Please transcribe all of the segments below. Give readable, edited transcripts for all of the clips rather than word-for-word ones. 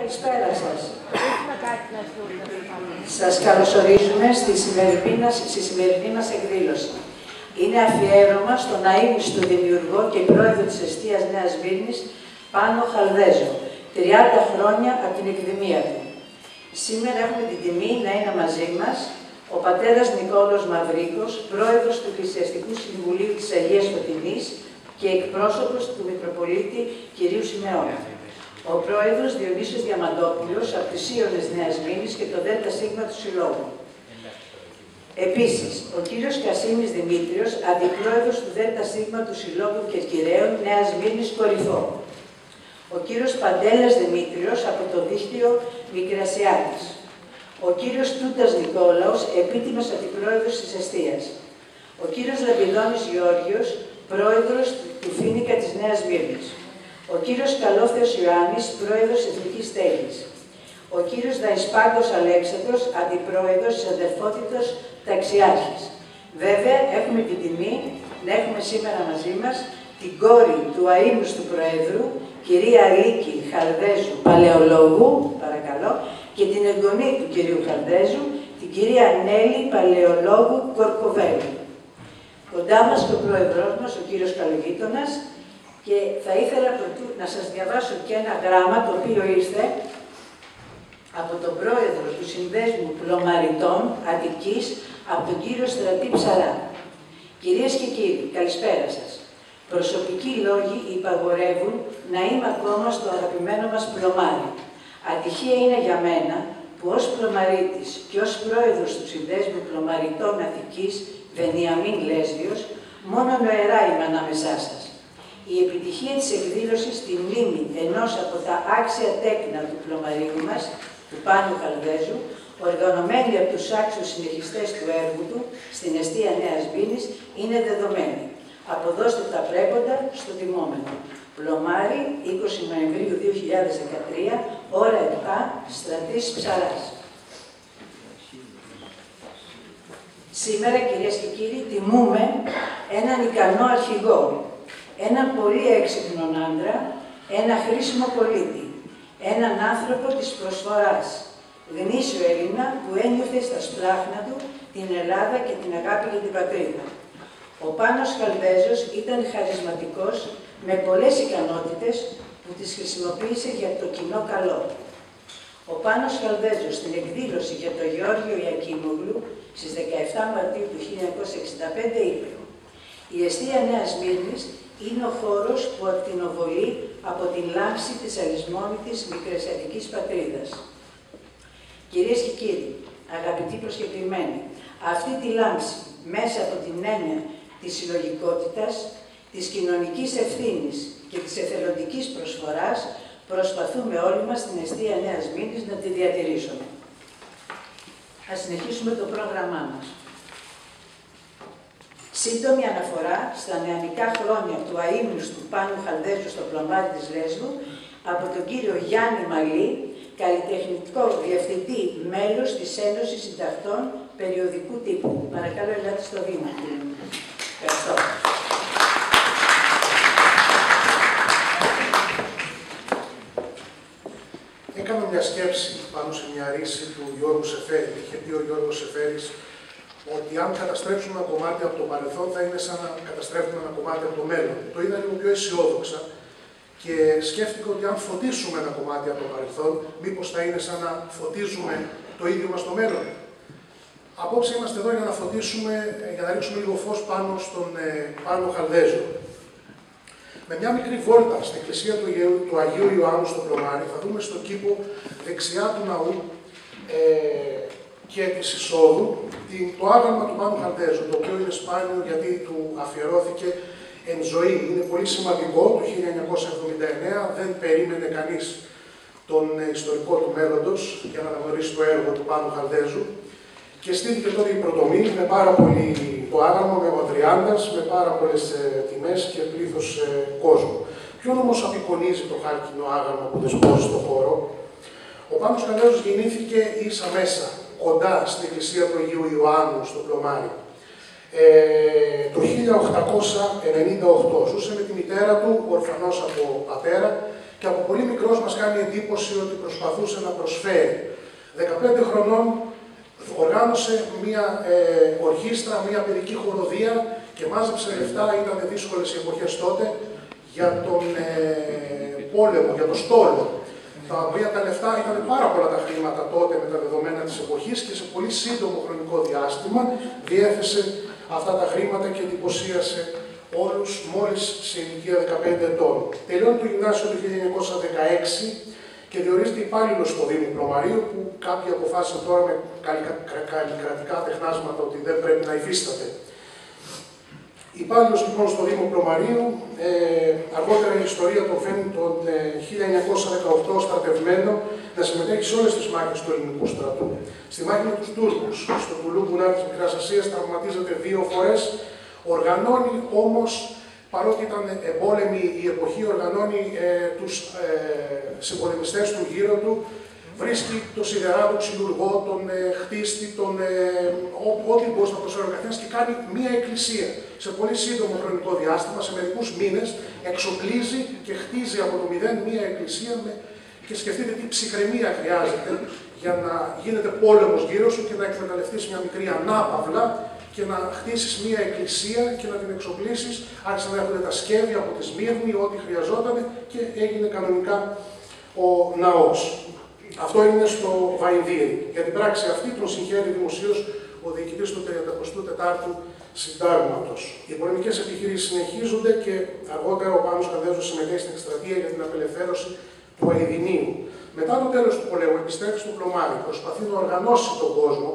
καλησπέρα σας. Σας καλωσορίζουμε στη σημερινή μας εκδήλωση. Είναι αφιέρωμα στον αείμνηστο δημιουργό και πρόεδρο της εστίας Νέας Σμύρνης, Πάνο Χαλδέζο, 30 χρόνια από την εκδημία του. Σήμερα έχουμε την τιμή να είναι μαζί μας ο πατέρας Νικόλος Μαυρίκος, πρόεδρος του Εκκλησιαστικού Συμβουλίου της Αγίας Φωτεινής και εκπρόσωπος του Μητροπολίτη κ. Σιμεώνα. Ο πρόεδρος Διονύσιος Διαμαντόπουλος από τις Σύονες Νέας Σμύρνης και το ΔΣ του Συλλόγου. Επίσης, ο κύριος Κασίμης Δημήτριος, αντιπρόεδρος του ΔΣ του Συλλόγου Κερκυραίων Νέας Σμύρνης Κορυφό. Ο κύριος Παντέλας Δημήτριος από το δίκτυο Μικρασιάτης. Ο κύριος Τούτας Νικόλαος, επίτιμος αντιπρόεδρος της εστίας. Ο κύριος Λαμπιδόνης Γεώργιος, πρόεδρος του Φοίνικα της Νέας Σμύρνης. Ο κύριος Καλόφθεος Ιωάννης, πρόεδρος Εθνικής Στέγης. Ο κύριος Δαϊσπάγκος Αλέξανδρος, αντιπρόεδρος της Αδερφότητος Ταξιάρχης. Βέβαια, έχουμε την τιμή να έχουμε σήμερα μαζί μας την κόρη του αείμνηστου Προέδρου, κυρία Αλίκη Χαλδέζου Παλαιολόγου, παρακαλώ, και την εγγονή του κυρίου Χαλδέζου, την κυρία Νέλη Παλαιολόγου Κορκοβέλου. Κοντά μας και ο πρόεδρός μας, ο κύριος Καλογείτονας, και θα ήθελα να σας διαβάσω και ένα γράμμα το οποίο ήρθε από τον πρόεδρο του Συνδέσμου Πλωμαριτών Αττικής, από τον κύριο Στρατή Ψαρά. Κυρίες και κύριοι, καλησπέρα σας. Προσωπικοί λόγοι υπαγορεύουν να είμαι ακόμα στο αγαπημένο μας πλωμάρι. Ατυχία είναι για μένα που ως πλωμαρίτης και ως πρόεδρος του Συνδέσμου Πλωμαριτών Αττικής, Βενιαμίν Λέσβιος, μόνο νοερά είμαι ανάμεσά σας. Η επιτυχία της εκδήλωσης στη μνήμη ενός από τα άξια τέκνα του πλωμαρίου μας, του Πάνου Χαλδέζου, οργανωμένη από τους άξιους συνεχιστές του έργου του στην εστία Νέας Σμύρνης, είναι δεδομένη. Αποδώστε τα πρέποντα στο τιμόμενο. Πλωμάρι, 20 Νοεμβρίου 2013, ώρα 7, Στρατής Ψαράς. Σήμερα, κυρίες και κύριοι, τιμούμε έναν ικανό αρχηγό, έναν πολύ έξυπνον άντρα, ένα χρήσιμο πολίτη, έναν άνθρωπο της προσφοράς, γνήσιο Έλληνα που ένιωθε στα σπλάχνα του την Ελλάδα και την αγάπη για την πατρίδα. Ο Πάνος Χαλδέζος ήταν χαρισματικός, με πολλές ικανότητες που τις χρησιμοποίησε για το κοινό καλό. Ο Πάνος Χαλδέζος στην εκδήλωση για το Γεώργιο Ιακίμογλου στις 17 Μαρτίου του 1965 είπε: «Η εστία Νέας Σμύρνης είναι ο χώρος που ακτινοβολεί από την λάμψη της αλυσμόνητης μικρασιατικής πατρίδας». Κυρίες και κύριοι, αγαπητοί προσκεκλημένοι, αυτή τη λάμψη μέσα από την έννοια της συλλογικότητας, της κοινωνικής ευθύνης και της εθελοντικής προσφοράς, προσπαθούμε όλοι μας στην εστία Νέας Σμύρνης να τη διατηρήσουμε. Ας συνεχίσουμε το πρόγραμμά μας. Σύντομη αναφορά στα νεανικά χρόνια του αείμνηστου Πάνου Χαλδέζου στο πλωμάρι της Λέσβου από τον κύριο Γιάννη Μαλή, καλλιτεχνικό διευθυντή, μέλος της Ένωσης Συντακτών Περιοδικού Τύπου. Παρακαλώ, ελάτε στο βήμα. Ευχαριστώ. Έκανα μια σκέψη πάνω σε μια ρίση του Γιώργου Σεφέρη. Είχε πει ο Γιώργος Σεφέρης ότι αν καταστρέψουμε ένα κομμάτι από το παρελθόν θα είναι σαν να καταστρέφουμε ένα κομμάτι από το μέλλον. Το είδα λίγο πιο αισιόδοξα και σκέφτηκα ότι αν φωτίσουμε ένα κομμάτι από το παρελθόν, μήπως θα είναι σαν να φωτίζουμε το ίδιο μας το μέλλον. Απόψε είμαστε εδώ για να φωτίσουμε, για να ρίξουμε λίγο φως πάνω στον Πάνο Χαλδέζο. Με μια μικρή βόλτα στην εκκλησία του Αγίου Ιωάννου στο Πλωμάρι θα δούμε στον κήπο δεξιά του ναού και της εισόδου το άγαλμα του Πάνου Χαλδέζου, το οποίο είναι σπάνιο γιατί του αφιερώθηκε εν ζωή. Είναι πολύ σημαντικό, το 1979 δεν περίμενε κανείς τον ιστορικό του μέλλοντος για να αναγνωρίσει το έργο του Πάνου Χαλδέζου και στήθηκε τότε η προτομή με πάρα πολύ το άγαλμα, με οδριάντας, με πάρα πολλές τιμές και πλήθος κόσμου. Ποιον όμως απεικονίζει το χάλκινο άγαλμα που δεσπόζει στον χώρο? Ο Πάνος Χαλδέζος γεννήθηκε ίσα μέσα, κοντά στην εκκλησία του Αγίου Ιωάννου στο Πλωμάρι. Το 1898 ζούσε με τη μητέρα του, ορφανός από πατέρα, και από πολύ μικρός μας κάνει εντύπωση ότι προσπαθούσε να προσφέρει. 15 χρονών οργάνωσε μία ορχήστρα, μία παιδική χοροδία και μάζεψε λεφτά, ήταν δύσκολες οι εποχές τότε, για τον πόλεμο, για το στόλο. Τα οποία τα λεφτά ήταν πάρα πολλά τα χρήματα τότε με τα δεδομένα της εποχής και σε πολύ σύντομο χρονικό διάστημα διέθεσε αυτά τα χρήματα και εντυπωσίασε όλους μόλις σε ηλικία 15 ετών. Τελειώνει το γυμνάσιο το 1916 και διορίζεται υπάλληλος στο Δήμο Πλωμαρίου, που κάποιοι αποφάσισαν τώρα με καλλικρατικά τεχνάσματα ότι δεν πρέπει να υφίσταται. Υπάλληλος λοιπόν στο Δήμο Πλωμαρίου, αργότερα η ιστορία τον φέρνει τον 1918 στρατευμένο να συμμετέχει σε όλες τις μάχες του ελληνικού στρατού. Στη μάχη με τους Τούρκους, στο Τουλούγκουνα της Μικράς Ασίας, τραυματίζεται 2 φορές. Οργανώνει όμως, παρότι ήταν εμπόλεμη η εποχή, οργανώνει τους συμπολεμιστές του γύρω του, βρίσκει τον σιδεράδο ξυλουργό, τον χτίστη, ό,τι μπορεί να προσφέρει ο καθένας και κάνει μία εκκλησία. Σε πολύ σύντομο χρονικό διάστημα, σε μερικούς μήνες, εξοπλίζει και χτίζει από το μηδέν μία εκκλησία και σκεφτείτε τι ψυχραιμία χρειάζεται για να γίνεται πόλεμος γύρω σου και να εκμεταλλευτείς μια μικρή ανάπαυλα και να χτίσεις μία εκκλησία και να την εξοπλίσεις. Άρχισαν να έχουν τα σκεύη από τη Σμύρνη, ό,τι χρειαζόταν και έγινε κανονικά ο ναός. Αυτό είναι στο Βαϊνδύρι. Για την πράξη αυτή τον συγχαίρει δημοσίως ο διοικητής του 34ου Συντάγματος. Οι πολεμικές επιχειρήσεις συνεχίζονται και αργότερα ο Πάνος Καλδέζος συμμετέχει στην εκστρατεία για την απελευθέρωση του Αηδινίου. Μετά το τέλος του πολέμου επιστρέφει στο Πλωμάρι, προσπαθεί να οργανώσει τον κόσμο,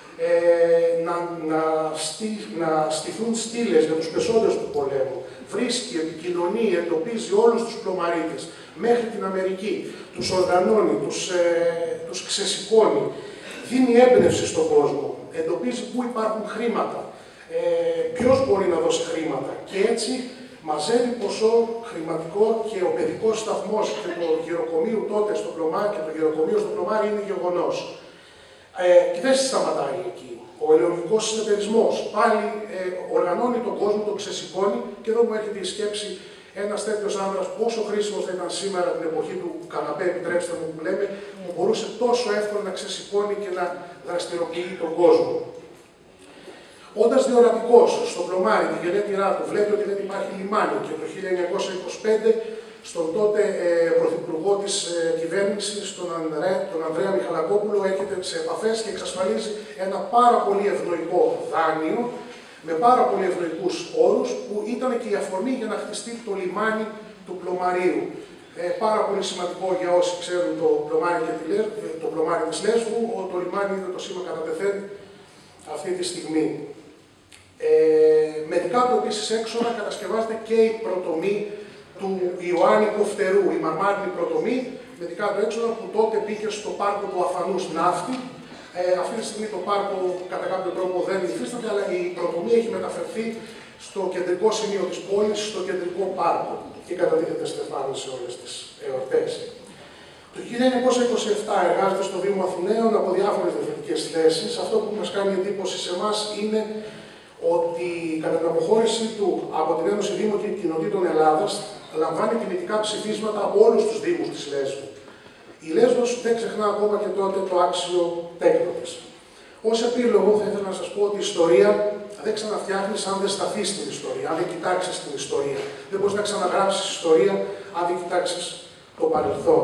να στηθούν στήλες για τους πεσόντες του πολέμου. Βρίσκει, επικοινωνεί, εντοπίζει όλους τους πλωμαρίτες μέχρι την Αμερική, τους οργανώνει, τους ξεσηκώνει, δίνει έμπνευση στον κόσμο, εντοπίζει πού υπάρχουν χρήματα, ποιος μπορεί να δώσει χρήματα και έτσι μαζεύει ποσό χρηματικό και ο παιδικός σταθμός και το γεροκομείο τότε στο Πλωμάρι και το γεροκομείο στο Πλωμάρι είναι γεγονός. Και δεν σταματάει εκεί. Ο ελαιολογικός συνεταιρισμός πάλι οργανώνει τον κόσμο, τον ξεσηκώνει και εδώ μου έρχεται η σκέψη ένας τέτοιος άνδρας πόσο χρήσιμος θα ήταν σήμερα την εποχή του καναπέ, επιτρέψτε μου που λέμε, που μπορούσε τόσο εύκολα να ξεσηκώνει και να δραστηριοποιεί τον κόσμο. Όντας διορατικός στο Πλωμάρι, τη γενέτειρά του, βλέπει ότι δεν υπάρχει λιμάνι και το 1925 στον τότε πρωθυπουργό της κυβέρνησης, τον Ανδρέα Μιχαλακόπουλο, έρχεται σε επαφές και εξασφαλίζει ένα πάρα πολύ ευνοϊκό δάνειο, με πάρα πολύ ευνοϊκούς όρους, που ήταν και η αφορμή για να χτιστεί το λιμάνι του Πλωμαρίου. Πάρα πολύ σημαντικό για όσοι ξέρουν το Πλωμάρι της Λέσβου, το λιμάνι είναι το σήμα κατά τεθέν αυτή τη στιγμή. Με δικά του επίσης έξοδα κατασκευάζεται και η πρωτομή του Ιωάννη Κοφτερού, η μαρμάρινη πρωτομή, με δικά του έξοδα που τότε πήγε στο πάρκο του Αφανούς Ναύτη. Αυτή τη στιγμή το πάρκο κατά κάποιο τρόπο δεν υφίσταται, αλλά η πρωτομή έχει μεταφερθεί στο κεντρικό σημείο της πόλης, στο κεντρικό πάρκο και καταδίδεται στεφάνι σε όλες τις εορτές. Το 1927 εργάζεται στο Δήμο Αθηναίων από διάφορες διαφορετικές θέσεις. Αυτό που μας κάνει εντύπωση σε εμάς είναι ότι κατά την αποχώρηση του από την Ένωση Δήμων και Κοινοτήτων Ελλάδας λαμβάνει τιμητικά ψηφίσματα από όλους τους Δήμους της Λέσβου. Η Λέσβος δεν ξεχνά ακόμα και τότε το άξιο τέκνο της. Ως επίλογο θα ήθελα να σας πω ότι η ιστορία δεν ξαναφτιάχνεις αν δεν σταθείς στην ιστορία, αν δεν κοιτάξεις την ιστορία. Δεν μπορείς να ξαναγράψεις ιστορία αν δεν κοιτάξεις το παρελθόν.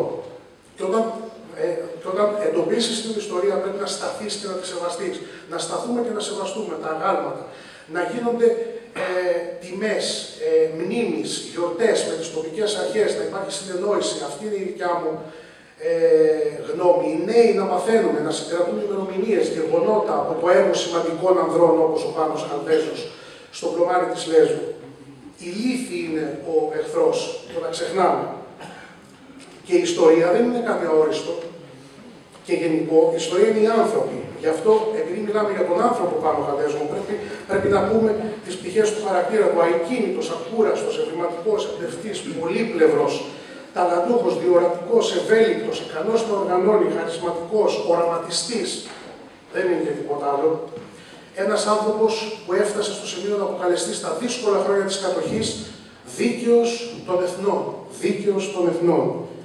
Και όταν εντοπίσεις την ιστορία πρέπει να σταθείς και να τη σεβαστείς. Να σταθούμε και να σεβαστούμε τα αγάλματα. Να γίνονται τιμές, μνήμεις, γιορτές με τις τοπικές αρχές, να υπάρχει συνεννόηση. Αυτή είναι η δικιά μου γνώμη. Οι νέοι να μαθαίνουν, να συγκρατούν ημερομηνίες, γεγονότα από το έργο σημαντικών ανδρών όπως ο Πάνος Καλδέζος στο Πλωμάρι της Λέσβου. Η λύθη είναι ο εχθρός, το να ξεχνάμε. Και η ιστορία δεν είναι κάτι αόριστο και γενικό, η ιστορία είναι οι άνθρωποι. Γι' αυτό, επειδή μιλάμε για τον άνθρωπο Πάνο Καλδέζο, πρέπει να πούμε τις πτυχές του χαρακτήρα του: αικίνητος, ακούραστος, ευρηματικός, εμπνευστής, πολύπλευρος, ταλαντούχος, διορατικός, ευέλικτος, ικανός να οργανώνει, χαρισματικός, οραματιστής. Δεν είναι και τίποτα άλλο. Ένας άνθρωπος που έφτασε στο σημείο να αποκαλεστεί στα δύσκολα χρόνια της κατοχής δίκαιος των εθνών. Δίκαιος των εθνών.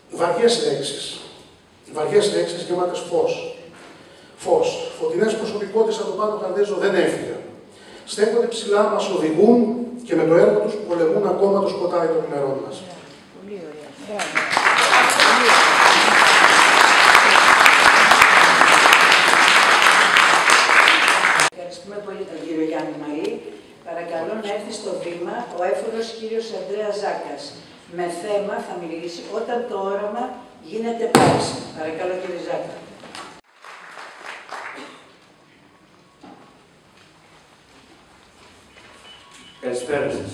Βαριές λέξεις γεμάτες φως. Φωτεινές προσωπικότητες από το Πάνο Χαλδέζο δεν έφυγαν. Στέκονται ψηλά, μας οδηγούν και με το έργο τους πολεμούν ακόμα το σκοτάδι των ημερών μας. Πολύ ωραία. Ευχαριστούμε πολύ τον κύριο Γιάννη Μαλή. Παρακαλώ να έρθει στο βήμα ο έφορος κύριος Ανδρέας Ζάκας. Με θέμα θα μιλήσει όταν το όραμα γίνεται πράξη. Παρακαλώ κύριε Ζάκα. Καλησπέρα σας.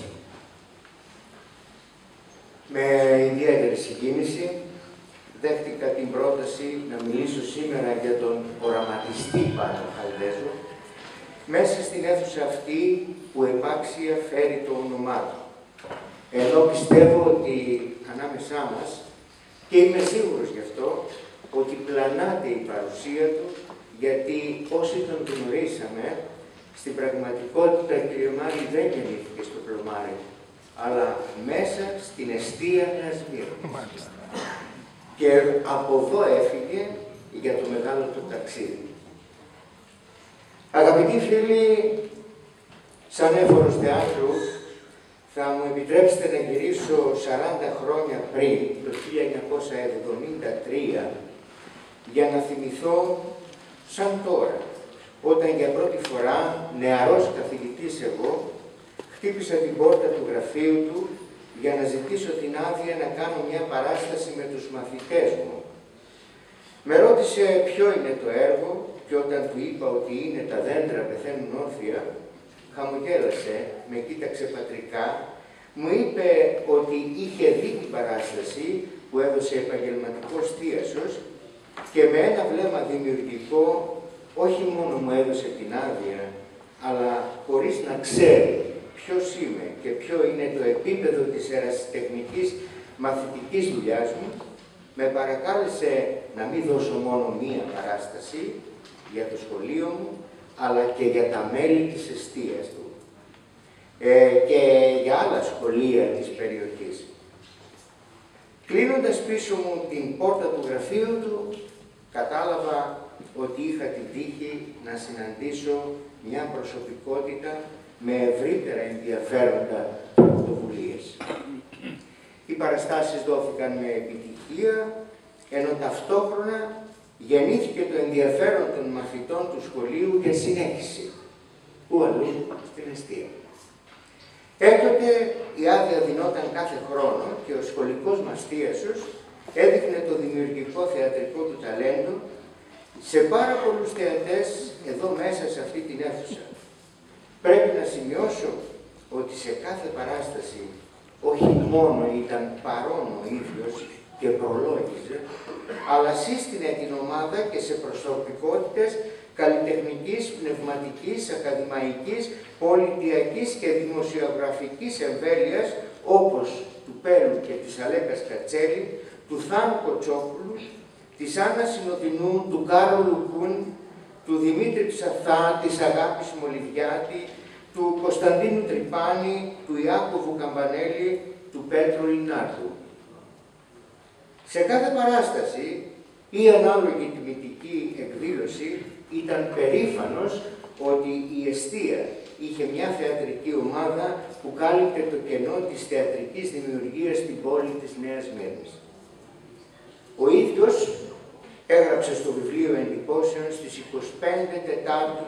Με ιδιαίτερη συγκίνηση δέχτηκα την πρόταση να μιλήσω σήμερα για τον οραματιστή Πάνο Χαλδέζο μέσα στην αίθουσα αυτή που επάξια φέρει το όνομά του. Ενώ πιστεύω ότι ανάμεσά μας, και είμαι σίγουρος γι' αυτό, ότι πλανάται η παρουσία του, γιατί όσοι τον γνωρίσαμε, στην πραγματικότητα ο κ. Μάλη δεν γεννήθηκε στο Πλωμάρι, αλλά μέσα στην εστία Νέας Σμύρνης. Και από εδώ έφυγε για το μεγάλο του ταξίδι. Αγαπητοί φίλοι, σαν έφορος θεάτρου, θα μου επιτρέψετε να γυρίσω 40 χρόνια πριν, το 1973, για να θυμηθώ σαν τώρα, όταν για πρώτη φορά, νεαρός καθηγητής εγώ, χτύπησα την πόρτα του γραφείου του για να ζητήσω την άδεια να κάνω μια παράσταση με τους μαθητές μου. Με ρώτησε ποιο είναι το έργο και όταν του είπα ότι είναι «Τα δέντρα πεθαίνουν όρθια», χαμογέλασε, με κοίταξε πατρικά, μου είπε ότι είχε δει την παράσταση που έδωσε επαγγελματικός θίασος και με ένα βλέμμα δημιουργικό όχι μόνο μου έδωσε την άδεια, αλλά χωρίς να ξέρει ποιος είμαι και ποιο είναι το επίπεδο της ερασιτεχνικής μαθητικής δουλειάς μου, με παρακάλεσε να μην δώσω μόνο μία παράσταση για το σχολείο μου, αλλά και για τα μέλη της εστίας του και για άλλα σχολεία της περιοχής. Κλείνοντας πίσω μου την πόρτα του γραφείου του, κατάλαβα ότι είχα την τύχη να συναντήσω μια προσωπικότητα με ευρύτερα ενδιαφέροντα πρωτοβουλίες. Οι παραστάσεις δόθηκαν με επιτυχία, ενώ ταυτόχρονα γεννήθηκε το ενδιαφέρον των μαθητών του σχολείου για συνέχιση. Πού αλλού, στην εστία. Έκτοτε η άδεια δινόταν κάθε χρόνο και ο σχολικός μας θίασος έδειχνε το δημιουργικό θεατρικό του ταλέντο σε πάρα πολλούς θεατές εδώ μέσα σε αυτή την αίθουσα. Πρέπει να σημειώσω ότι σε κάθε παράσταση όχι μόνο ήταν παρόν ο ίδιος και προλόγιζε, αλλά σύστηνε την ομάδα και σε προσωπικότητες καλλιτεχνικής, πνευματικής, ακαδημαϊκής, πολιτιακής και δημοσιογραφικής εμβέλειας, όπως του Πέλου και της Αλέκας Κατσέλη, του Θάνου Κοτσόπουλου, της Άννας Συνοδεινού, του Κάρολου Κούν, του Δημήτρη Ψαθά, της Αγάπης Μολυβιάτη, του Κωνσταντίνου Τρυπάνη, του Ιάκωβου Καμπανέλη, του Πέτρου Λινάρδου. Σε κάθε παράσταση ή ανάλογη τιμητική εκδήλωση ήταν περήφανος ότι η εστία είχε μια θεατρική ομάδα που κάλυπτε το κενό της θεατρικής δημιουργίας στην πόλη της Νέας Σμύρνης. Ο ίδιος έγραψε στο βιβλίο εντυπώσεων στις 25 Τετάρτου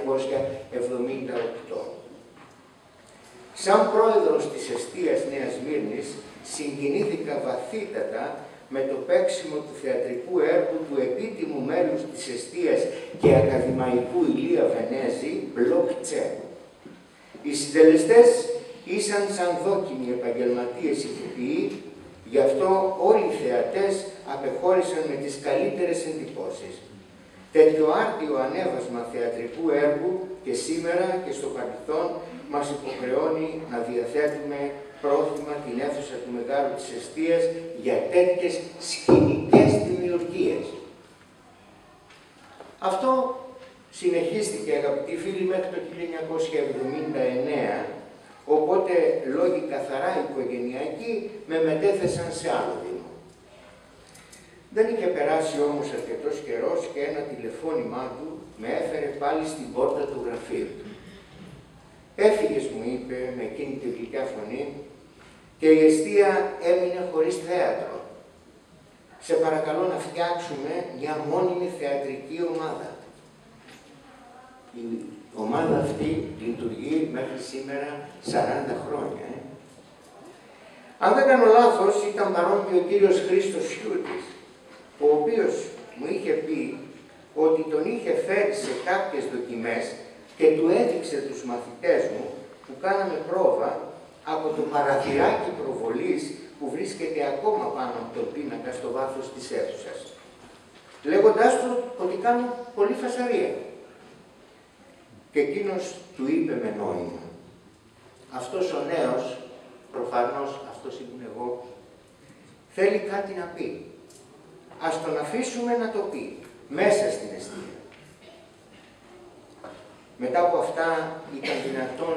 1978. Σαν πρόεδρος της εστίας Νέας Σμύρνης συγκινήθηκα βαθύτατα με το παίξιμο του θεατρικού έργου του επίτιμου μέλους της εστίας και ακαδημαϊκού Ηλία Βενέζη, Μπλοκ Τσε. Οι συντελεστές ήσαν σαν δόκιμοι επαγγελματίες ηθοποιοί, γι' αυτό όλοι οι θεατές απεχώρησαν με τις καλύτερες εντυπώσεις. Τέτοιο άρτιο ανέβασμα θεατρικού έργου και σήμερα και στο παρελθόν μας υποχρεώνει να διαθέτουμε πρόθυμα την αίθουσα του Μεγάλου της Εστίας για τέτοιες σκηνικές δημιουργίες. Αυτό συνεχίστηκε, αγαπητοί φίλοι, μέχρι το 1979, οπότε λόγοι καθαρά οικογενειακοί με μετέθεσαν σε άλλο δήμο. Δεν είχε περάσει όμως αρκετός καιρός και ένα τηλεφώνημά του με έφερε πάλι στην πόρτα του γραφείου του. «Έφυγες», μου είπε με εκείνη τη γλυκιά φωνή, «και η εστία έμεινε χωρίς θέατρο. Σε παρακαλώ να φτιάξουμε μια μόνιμη θεατρική ομάδα». Η ομάδα αυτή λειτουργεί μέχρι σήμερα 40 χρόνια. Αν δεν κάνω λάθος, ήταν παρόν και ο κύριος Χρήστος Σιούτης, ο οποίος μου είχε πει ότι τον είχε φέρει σε κάποιες δοκιμές και του έδειξε τους μαθητές μου που κάναμε πρόβα από το παραθυράκι προβολής που βρίσκεται ακόμα πάνω από τον πίνακα στο βάθος της αίθουσας, λέγοντάς του ότι κάνουν πολύ φασαρία. Και εκείνος του είπε με νόημα, «Αυτός ο νέος, προφανώς αυτός ήμουν εγώ, θέλει κάτι να πει. Ας τον αφήσουμε να το πει, μέσα στην εστία». Μετά από αυτά ήταν δυνατόν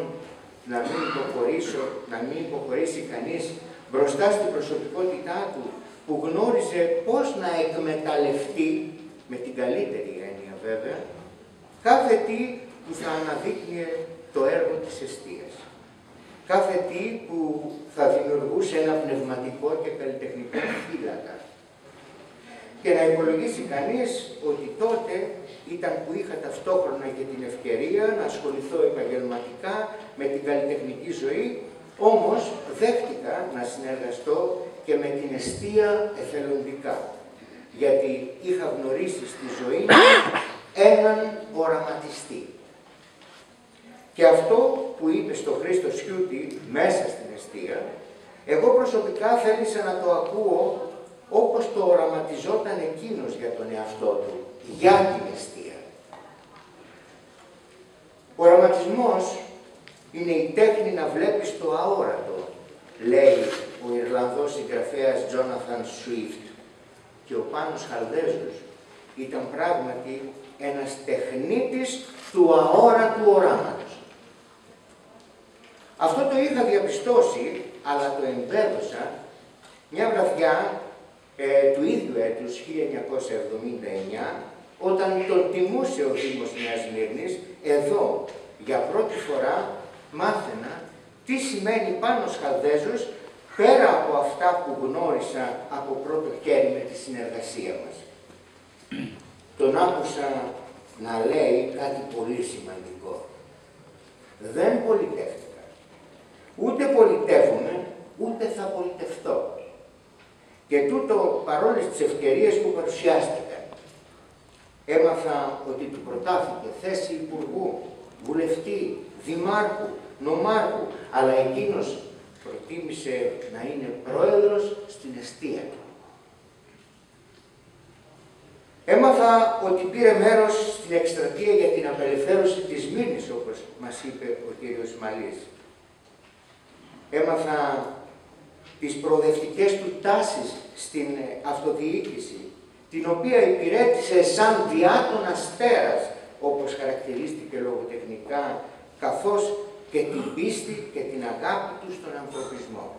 να μην υποχωρήσει κανείς μπροστά στην προσωπικότητά του, που γνώριζε πώς να εκμεταλλευτεί, με την καλύτερη έννοια βέβαια, κάθε τι που θα αναδείκνυε το έργο της εστίας. Κάθε τι που θα δημιουργούσε ένα πνευματικό και καλλιτεχνικό φύλακα. Και να υπολογίσει κανείς ότι τότε ήταν που είχα ταυτόχρονα και την ευκαιρία να ασχοληθώ επαγγελματικά με την καλλιτεχνική ζωή, όμως δέχτηκα να συνεργαστώ και με την εστία εθελοντικά, γιατί είχα γνωρίσει στη ζωή μου έναν οραματιστή. Και αυτό που είπε στο Χρήστο Σιούτη μέσα στην εστία, εγώ προσωπικά θέλησα να το ακούω όπως το οραματιζόταν εκείνος για τον εαυτό του, για την εστία. Ο οραματισμός είναι η τέχνη να βλέπεις το αόρατο, λέει ο Ιρλανδός συγγραφέας Τζόναθαν Σουίφτ. Και ο Πάνος Χαλδέζος ήταν πράγματι ένας τεχνίτης του αόρατου οράματος. Αυτό το είχα διαπιστώσει, αλλά το εμπέδωσα μια βραδιά του ίδιου έτους, 1979, όταν τον τιμούσε ο Δήμος Νέας Μύρνης. Εδώ, για πρώτη φορά, μάθαινα τι σημαίνει Πάνος Χαλδέζος, πέρα από αυτά που γνώρισα από πρώτο χέρι με τη συνεργασία μας. Τον άκουσα να λέει κάτι πολύ σημαντικό. «Δεν πολιτεύτηκα. Ούτε πολιτεύομαι, ούτε θα πολιτευτώ. Και τούτο παρόλες τις ευκαιρίες που παρουσιάστηκαν. Έμαθα ότι του προτάθηκε θέση υπουργού, βουλευτή, δημάρχου, νομάρχου, αλλά εκείνος προτίμησε να είναι πρόεδρος στην εστία του. Έμαθα ότι πήρε μέρος στην εκστρατεία για την απελευθέρωση της Μύρνης, όπως μας είπε ο κύριος Μαλής. Έμαθα τις προοδευτικές του τάσεις στην αυτοδιοίκηση, την οποία υπηρέτησε σαν διάτων αστέρας, όπως χαρακτηρίστηκε λογοτεχνικά, καθώς και την πίστη και την αγάπη του στον ανθρωπισμό.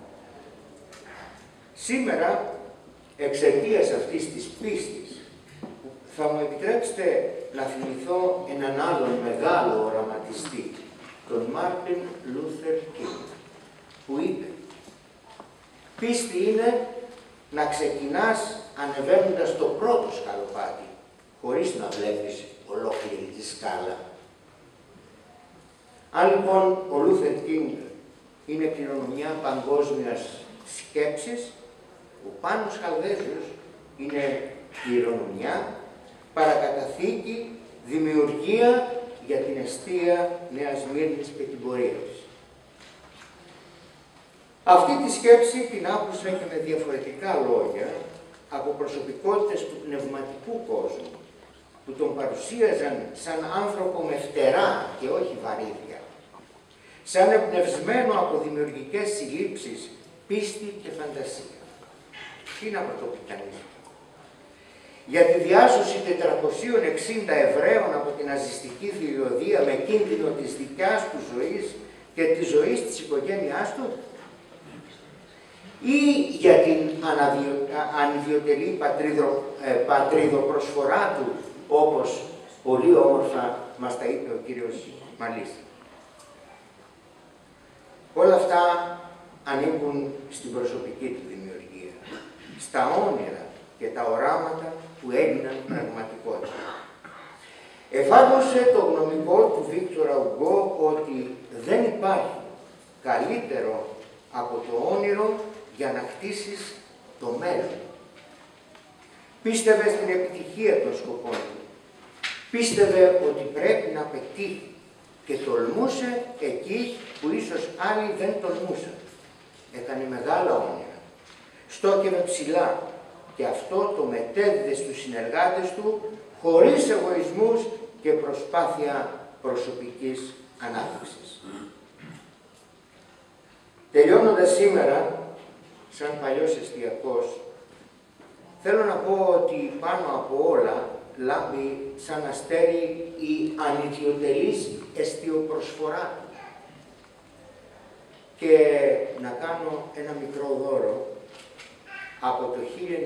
Σήμερα, εξαιτίας αυτής της πίστης, θα μου επιτρέψετε να θυμηθώ έναν άλλον μεγάλο οραματιστή, τον Μάρτιν Λούθερ Κίνγκ, που είπε «Πίστη είναι να ξεκινάς ανεβαίνοντας το πρώτο σκαλοπάτι, χωρίς να βλέπεις ολόκληρη τη σκάλα». Αν λοιπόν ο Λούθερ Κίνγκ είναι κληρονομιά παγκόσμιας σκέψης, ο Πάνος Χαλδέζος είναι κληρονομιά, παρακαταθήκη, δημιουργία για την εστία Νέας Μύρνης και την πορεία της. Αυτή τη σκέψη την άκουσα και με διαφορετικά λόγια από προσωπικότητες του πνευματικού κόσμου, που τον παρουσίαζαν σαν άνθρωπο με φτερά και όχι βαρύδια, σαν εμπνευσμένο από δημιουργικές συλλήψεις, πίστη και φαντασία. Τι να πρωτοπεί κανείς? Για τη διάσωση 460 Εβραίων από την ναζιστική θηριωδία με κίνδυνο της δικιάς του ζωής και της ζωής της οικογένειάς του. ή για την ανιδιοτελή πατρίδοπροσφορά του, όπως πολύ όμορφα μας τα είπε ο κύριος Μαλής. Όλα αυτά ανήκουν στην προσωπική του δημιουργία, στα όνειρα και τα οράματα που έγιναν πραγματικότητα. Εφάρμοσε το γνωμικό του Βίκτορα Ουγκό ότι δεν υπάρχει καλύτερο από το όνειρο για να χτίσεις το μέλλον. Πίστευε στην επιτυχία των σκοπών του. Πίστευε ότι πρέπει να πετύχει και τολμούσε εκεί που ίσως άλλοι δεν τολμούσαν. Έκανε μεγάλα όνειρα. Στόκευε ψηλά και αυτό το μετέδιδε στους συνεργάτες του χωρίς εγωισμούς και προσπάθεια προσωπικής ανάπτυξης. Τελειώνοντας σήμερα, σαν παλιός εστιακός, θέλω να πω ότι πάνω από όλα λάμπει σαν αστέρι η ανιδιοτελής εστιοπροσφορά του. Και να κάνω ένα μικρό δώρο από το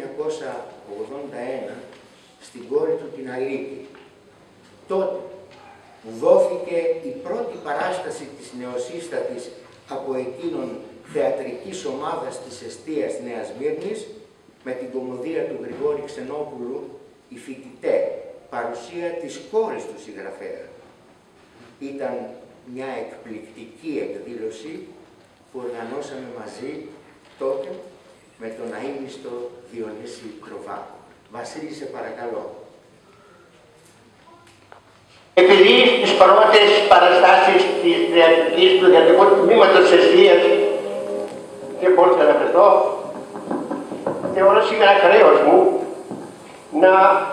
1981 στην κόρη του την Αλίκη. Τότε που δόθηκε η πρώτη παράσταση της νεοσύστατης από εκείνον θεατρικής ομάδας της εστίας Νέας Μύρνης με την κωμωδία του Γρηγόρη Ξενόπουλου «Οι φοιτητέ», παρουσία της κόρης του συγγραφέα. Ήταν μια εκπληκτική εκδήλωση που οργανώσαμε μαζί τότε με τον αείμνηστο Διονύση Κροβά. Βασίλη, σε παρακαλώ. Επειδή στις πρώτες παραστάσεις της θεατρικής του θεατρικού τμήματος της εστίας δεν μπορούσα να αναφερθώ, θεωρώ σήμερα χρέος μου να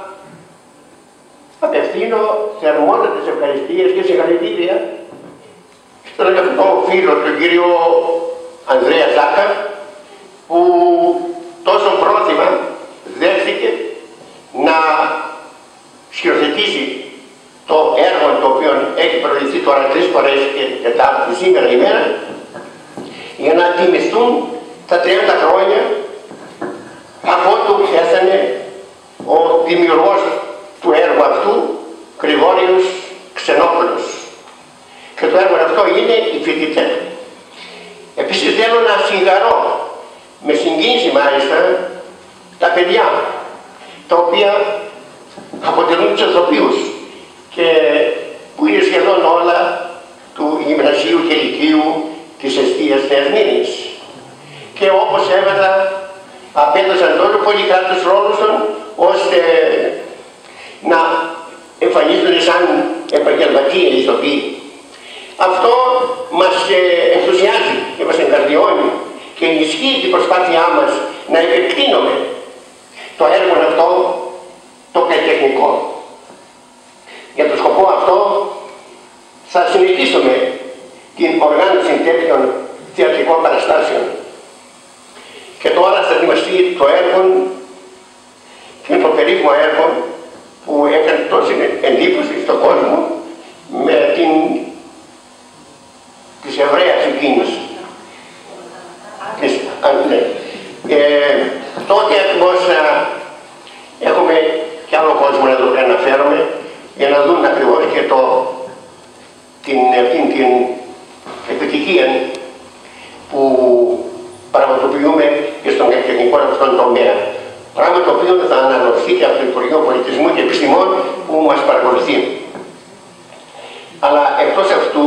απευθύνω θερμότατες ευχαριστίες και συγχαρητήρια στον αγαπητό φίλο, τον κύριο Ανδρέα Ζάκα, που τόσο πρόθυμα δέχτηκε να σκηνοθετήσει το έργο το οποίο έχει προηγηθεί τώρα 3 φορές και τετάρτη σήμερα ημέρα, για να τιμηθούν τα 30 χρόνια από ό,τι έθανε ο δημιουργός του έργου αυτού, Γρηγόριος Ξενόπουλος. Και το έργο αυτό είναι «Οι φοιτητές». Επίσης θέλω να συγχαρώ, με συγκίνηση μάλιστα, τα παιδιά, τα οποία αποτελούν τους ηθοποιούς και που είναι σχεδόν όλα του γυμνασίου και λυκείου της εστίας Νέας Μύρνης. Και όπως έβαλα, απέδωσαν τόσο πολύ καλά τους ρόλους των, ώστε να εμφανίζονται σαν επαγγελματίες ηθοποιοί. Αυτό μας ενθουσιάζει και μας εγκαρδιώνει και ενισχύει την προσπάθειά μας να επεκτείνουμε το έργο αυτό, το καλλιτεχνικό. Για τον σκοπό αυτό θα συνεχίσουμε την οργάνωση τέτοιων θεατρικών παραστάσεων. Και τώρα θα ετοιμαστεί το έργο και το περίφημο έργο που έκανε τόση εντύπωση στον κόσμο με της Εβραίας εκείνης. Τότε ακριβώς έχουμε και άλλο κόσμο να το αναφέρομαι για να δουν ακριβώς και την επιτυχία που πραγματοποιούμε και στον καλλιτεχνικό αυτόν τομέα. Πράγμα το οποίο θα αναγνωριστεί και από το Υπουργείο Πολιτισμού και Επιστημών που μας παρακολουθεί. Αλλά εκτός αυτού,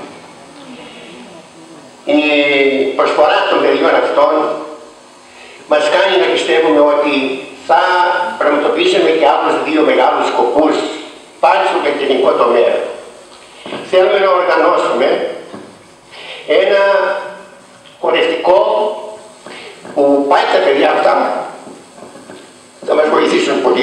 η προσφορά των παιδιών αυτών μας κάνει να πιστεύουμε ότι θα πραγματοποιήσουμε και άλλους 2 μεγάλους σκοπούς πάλι στον καλλιτεχνικό τομέα. Θέλουμε να οργανώσουμε ένα χορευτικό που πάει τα παιδιά αυτά θα μας βοηθήσουν πολύ.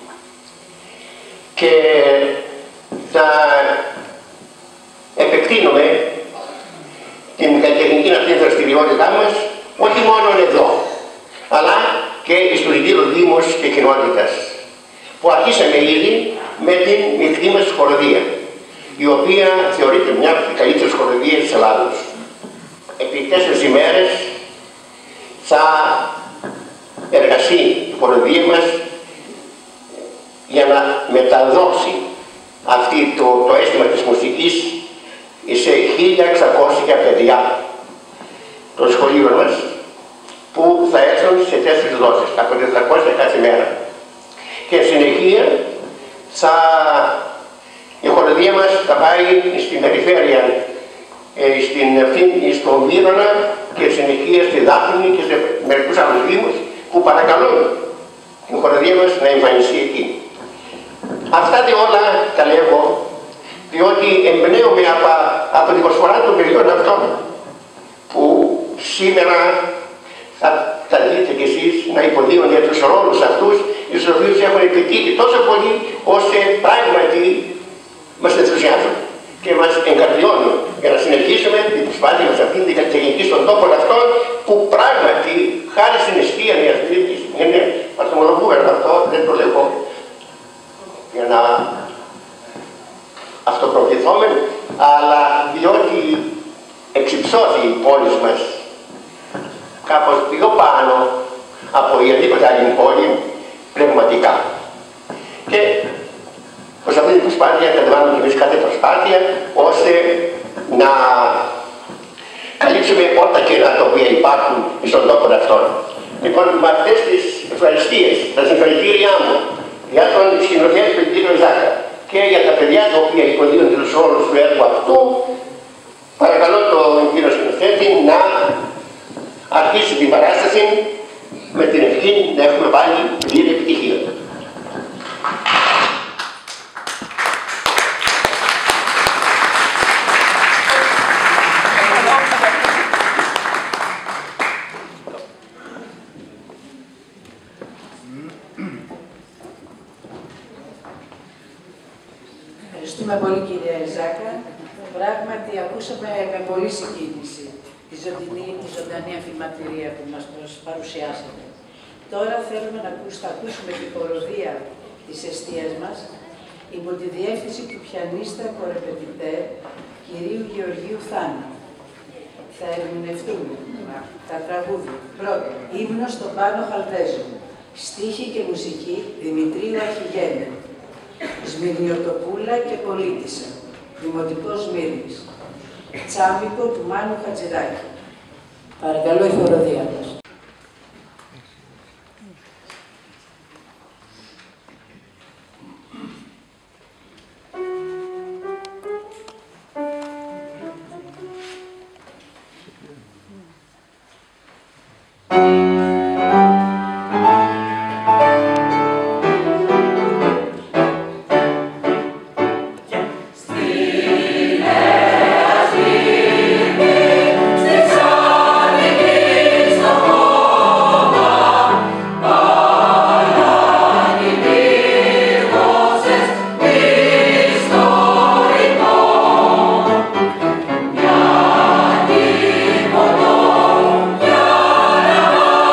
Και θα επεκτείνουμε την καλλιτεχνική αυτή δραστηριότητά μας όχι μόνο εδώ, αλλά και στους 2 δήμους και κοινότητας, που αρχίσαμε ήδη με την μικρή μας χοροδία, η οποία θεωρείται μια από τις καλύτερες χοροδίες της Ελλάδος. Επί 4 ημέρες θα εργαστεί η χοροδία μας για να μεταδώσει το αίσθημα της μουσικής σε 1.600 παιδιά των σχολείων μας, που θα έρθουν σε 4 δόσεις, από 400 κάθε μέρα. Και συνεχεία η χοροδία μας θα πάει στην περιφέρεια, στο Μύρονα και συνεχεία στη Δάφνη και σε μερικούς άλλους δήμους που παρακαλούν την χοροδία μας να εμφανιστεί εκεί. Αυτά όλα τα λέγω διότι εμπνέομαι από την προσφορά των παιδιών αυτών που σήμερα θα δείτε κι εσείς να υποδίονται τους ρόλους αυτούς, τους οποίους έχουν επιτύχει τόσο πολύ, ώστε πράγματι μας ενθουσιάζουν και μας εγκαρδιώνουν για να συνεχίσουμε την προσπάθεια μας αυτήν την καλλιτεχνική στον τόπο αυτών, που πράγματι χάρη στην αιστεία Νέας Κρήτης είναι βαθμολογούμενο αυτό, δεν το λέγω για να αυτοπροβληθούμε, αλλά διότι εξυψώθη η πόλη μας κάπως πιο πάνω από οποιαδήποτε άλλη πόλη πνευματικά. Και προς αυτή την προσπάθεια κατεβάλουμε και εμείς κάθε προσπάθεια ώστε να καλύψουμε όλα τα κενά τα οποία υπάρχουν στον τόπο αυτόν. Λοιπόν, με αυτές τις ευχαριστίες, τα συγχαρητήριά μου για τον σκηνοθέτη του κ. Ζάκα και για τα παιδιά τα οποία υποδίονται τους ρόλους του έργου αυτού, παρακαλώ τον κύριο σκηνοθέτη να αρχίσει την παράσταση με την ευχή να έχουμε πάλι πλήρη επιτυχία. Ευχαριστούμε πολύ κυρία Ζάκα. Πράγματι ακούσαμε με πολύ συγκίνηση τη ζωντανή αφηγηματηρία που μας παρουσιάσατε. Τώρα θέλουμε να ακούσουμε την χοροδία της εστίας μας υπό τη διεύθυνση του πιανίστα κορεπετητέ κυρίου Γεωργίου Θάνου. Θα ερμηνευτούν τα τραγούδια. Πρώτον, ύμνος στον Πάνο Χαλδέζο. Στίχη και μουσική Δημητρίου Αρχιγέννη. Σμυρνιωτοπούλα και Πολίτισσα. Δημοτικός Σμύρνης. Τσάμικο του Μάνου Χατζηδάκη. Παρακαλώ η χοροδία μας. Yeah.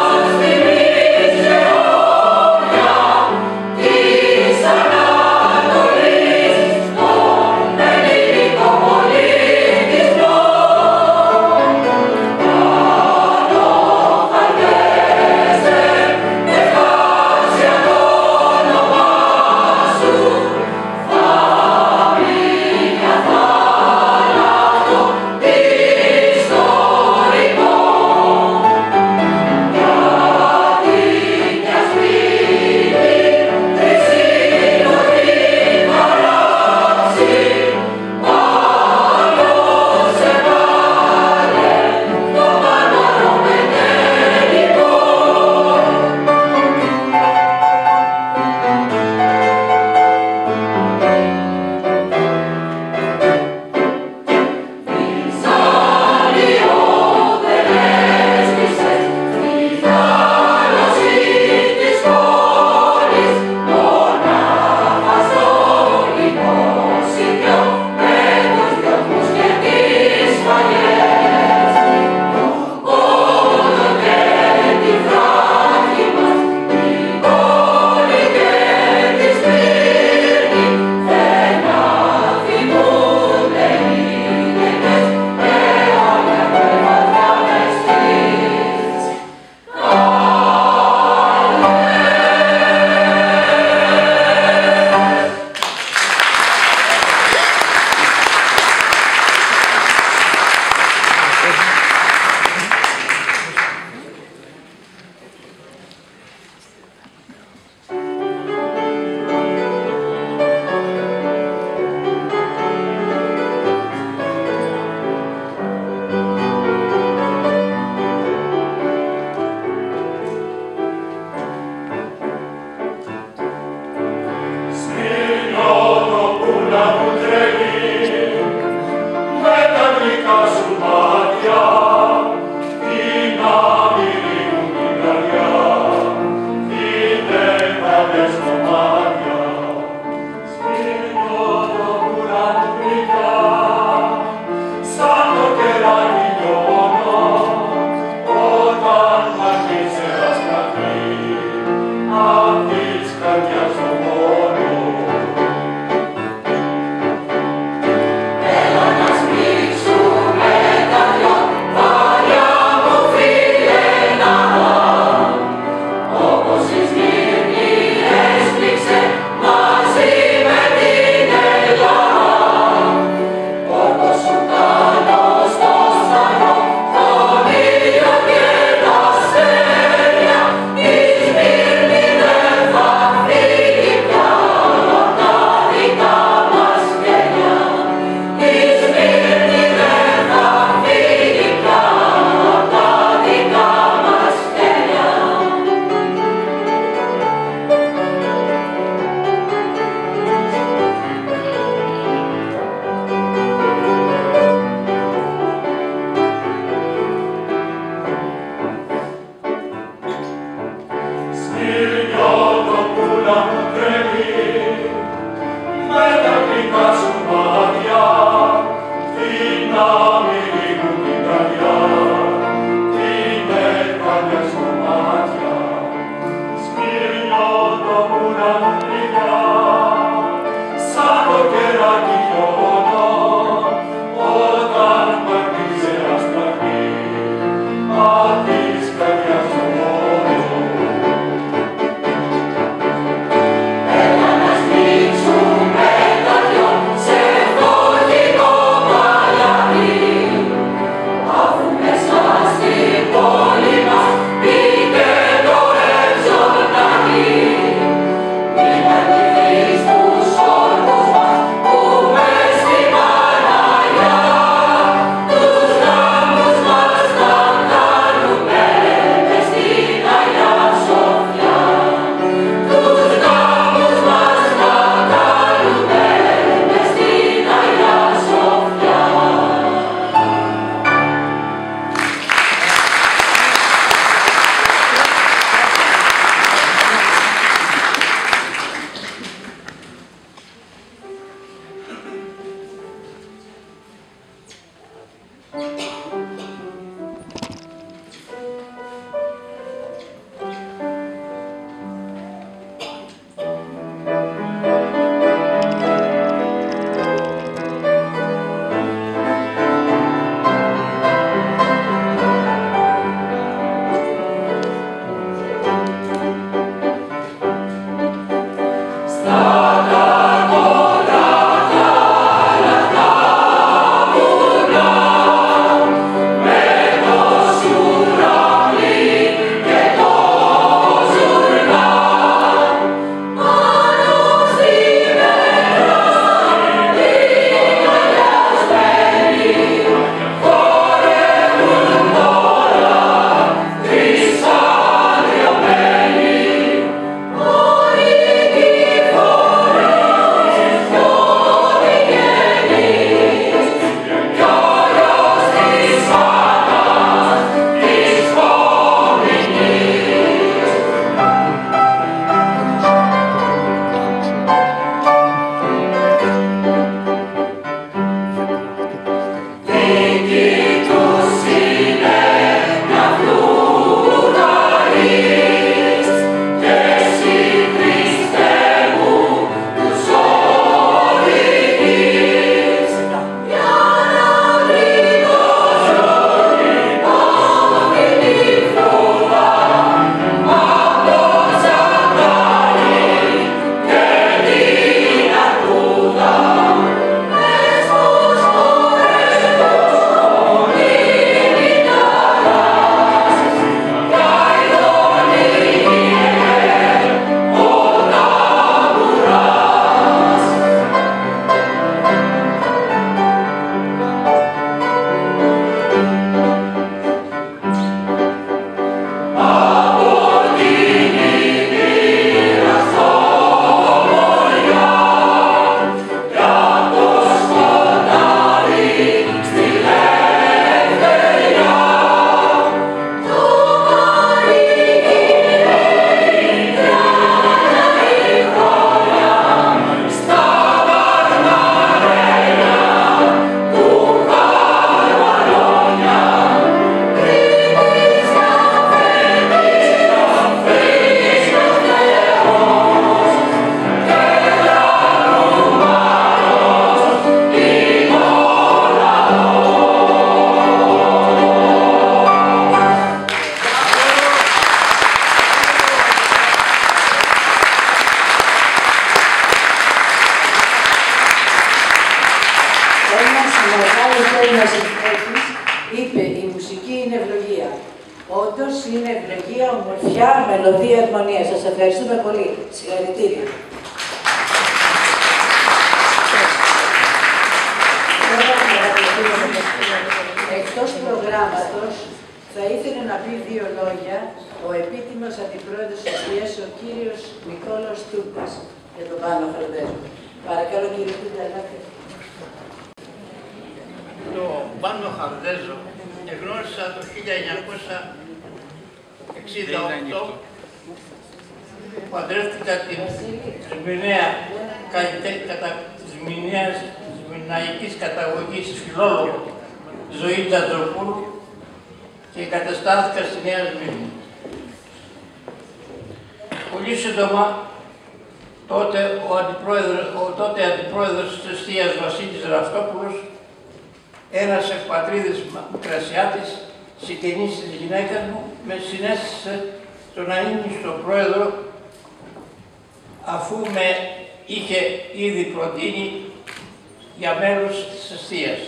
Όντως είναι ευλογία, ομορφιά, μελωδία, αρμονία. Σας ευχαριστούμε πολύ. Συγχαρητήρια. Εκτός προγράμματος, θα ήθελε να πει δύο λόγια ο επίτιμος αντιπρόεδρος της ΕΣΤΙΑ, ο κύριος Νικόλαος Τούρκας, για τον Πάνο Χαλδέζο. Παρακαλώ, κύριε Τούρκα, ελάτε. Το Πάνο Χαλδέζο εγνώρισα το 1968, που παντρεύτηκα την Σμηναία σμηναϊκής καταγωγής φιλόλογο Ζωή Τζαντροπούλου και εγκαταστάθηκα στη Νέα Σμήνη. Πολύ σύντομα τότε ο τότε αντιπρόεδρος της εστίας Βασίλης Ραυτόπουλος, ένας ευπατρίδης Μικρασιάτης, συγγενής της γυναίκας μου, με συνέστησε στο να είμαι στο πρόεδρο, αφού με είχε ήδη προτείνει για μέλος της εστίας.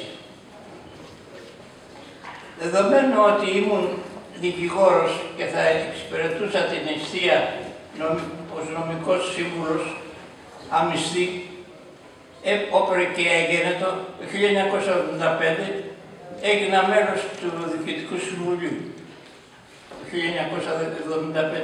Δεδομένου ότι ήμουν δικηγόρος και θα εξυπηρετούσα την εστία ως νομικός σύμβουλος αμυστή, όπερ και έγενετο, το 1975 έγινα μέλος του Διοικητικού Συμβουλίου, το 1975.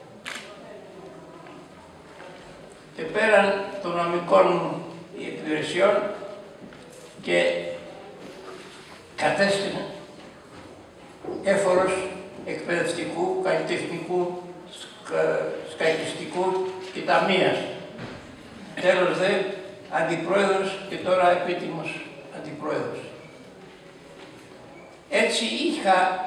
Και πέραν των νομικών μου υπηρεσιών και κατέστηνα έφορος εκπαιδευτικού, καλλιτεχνικού, σκακιστικού και ταμείας. Τέλος δε, αντιπρόεδρος και τώρα επίτιμος αντιπρόεδρος. Έτσι είχα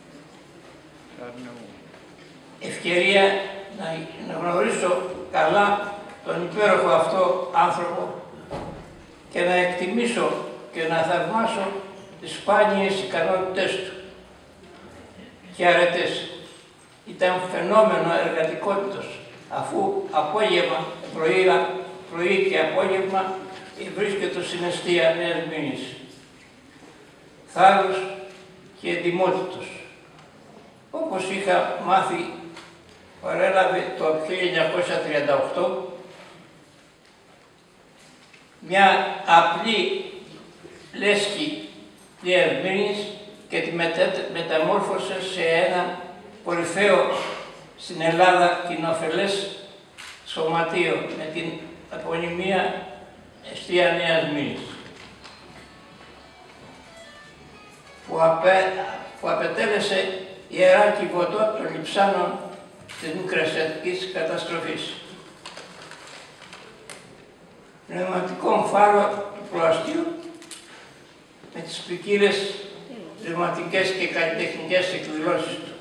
ευκαιρία να γνωρίσω καλά τον υπέροχο αυτό άνθρωπο και να εκτιμήσω και να θαυμάσω τις σπάνιες ικανότητες του και αρετές. Ήταν φαινόμενο εργατικότητος, αφού απόγευμα, πρωί και απόγευμα βρίσκεται στην εστία Νέας Μήνης. Θάρρος και εντιμότητος. Όπως είχα μάθει, παρέλαβε το 1938 μια απλή λέσχη Νέας Μήνης και τη μεταμόρφωσε σε ένα κορυφαίο στην Ελλάδα κοινοφελές σωματείο με την επωνυμία εστία Νέας Μήνης, που απετέλεσε ιερά κυβωτό των λειψάνων της μικρασιατικής καταστροφής. Πνευματικό φάρο του προαστίου με τις ποικίλες πνευματικές και καλλιτεχνικές εκδηλώσεις του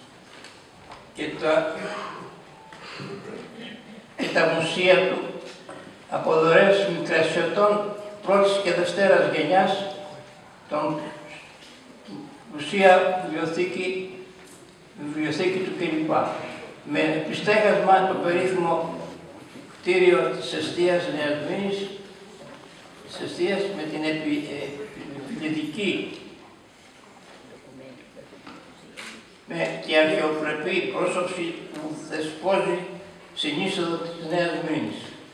και τα μουσεία του από δωρεές μικρασιωτών πρώτης και δευτέρας γενιάς, τον μουσεία βιβλιοθήκη του κλπ. Με επιστέγασμα το περίφημο κτίριο της εστίας Νέας Μήνης, της εστίας με την επιβλητική με τη αρχαιοπρεπή πρόσωψη που θεσπόζει στην είσοδο της Νέας Μήνης.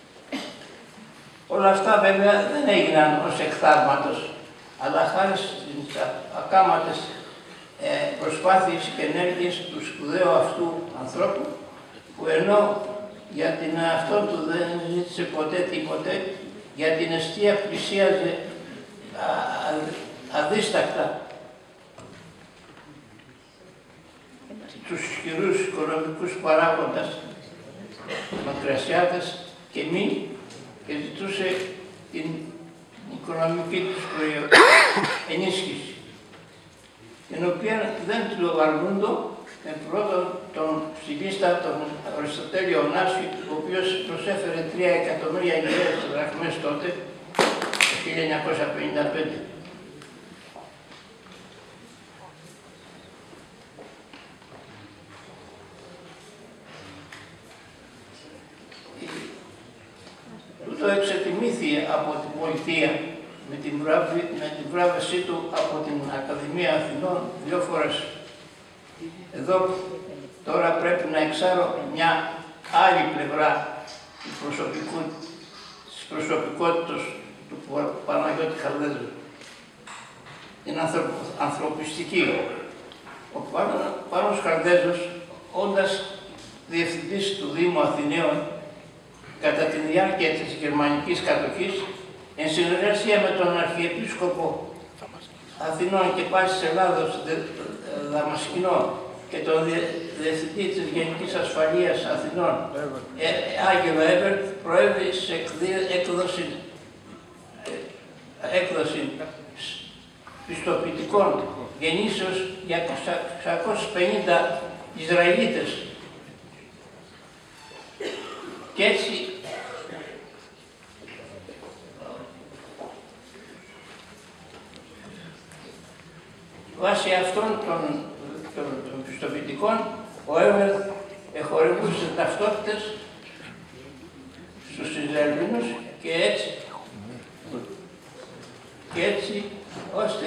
Όλα αυτά βέβαια δεν έγιναν ως εκ θαύματος, αλλά χάρη στις ακάματες προσπάθειες και ενέργειες του σπουδαίου αυτού ανθρώπου, που ενώ για την εαυτό του δεν ζήτησε ποτέ τίποτε, για την εστία πλησίαζε αδίστακτα τους ισχυρούς οικονομικούς παράγοντες, μακρασιάτες και μη, και ζητούσε την οικονομική τους ενίσχυση, την οποία δεν του αρνούντο με πρώτον τον στιλίστα τον Αριστοτέλειο Ωνάσιο, ο οποίος προσέφερε 3 εκατομμύρια γυραίες δραχμές τότε, το 1955. Τούτο εξετιμήθη από την πολιτεία με την βράβευσή του από την Ακαδημία Αθηνών 2 φορές. Εδώ τώρα πρέπει να εξάρω μια άλλη πλευρά της προσωπικότητας του Παναγιώτη Χαρδέζου. Την ανθρωπιστική. Ο Πάνος Χαρδέζος, όντας διευθυντής του Δήμου Αθηναίων κατά τη διάρκεια της γερμανικής κατοχής, εν συνεργασία με τον Αρχιεπίσκοπο Αθηνών και Πάσης Ελλάδος Δαμασκηνό και τον Διευθυντή της Γενικής Ασφαλείας Αθηνών, Άγγελο Έμπερτ, προέβη σε έκδοση πιστοποιητικών γεννήσεως για 650 Ισραηλίτες. Και έτσι ο Έβερτ εχορηγούσε ταυτότητες στους Ισραηλινούς και έτσι ώστε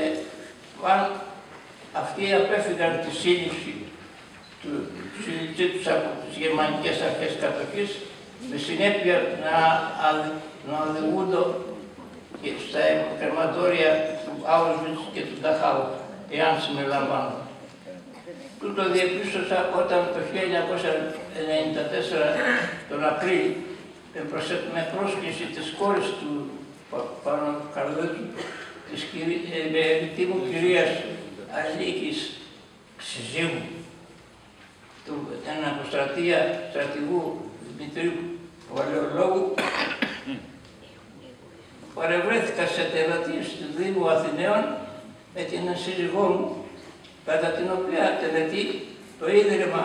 αυτοί απέφυγαν τη σύλληψη τους από τις γερμανικές αρχές κατοχής, με συνέπεια να οδηγούνται και στα κρεματόρια του Auschwitz και του Dachau, εάν συμμελαμβάνουν. Τούτο διεπίστωσα όταν το 1994 τον Απρίλιο με πρόσκληση της κόρης του Πανοχαλδέζου, της αγαπητή μου κυρίας Αλίκης συζύγου, του αποστρατεία στρατηγού Δημητρίου Βαλαιολόγου, παρευρέθηκα σε τελετή του Δήμου Αθηναίων με την σύζυγό μου, κατά την οποία τελετή το Ίδρυμα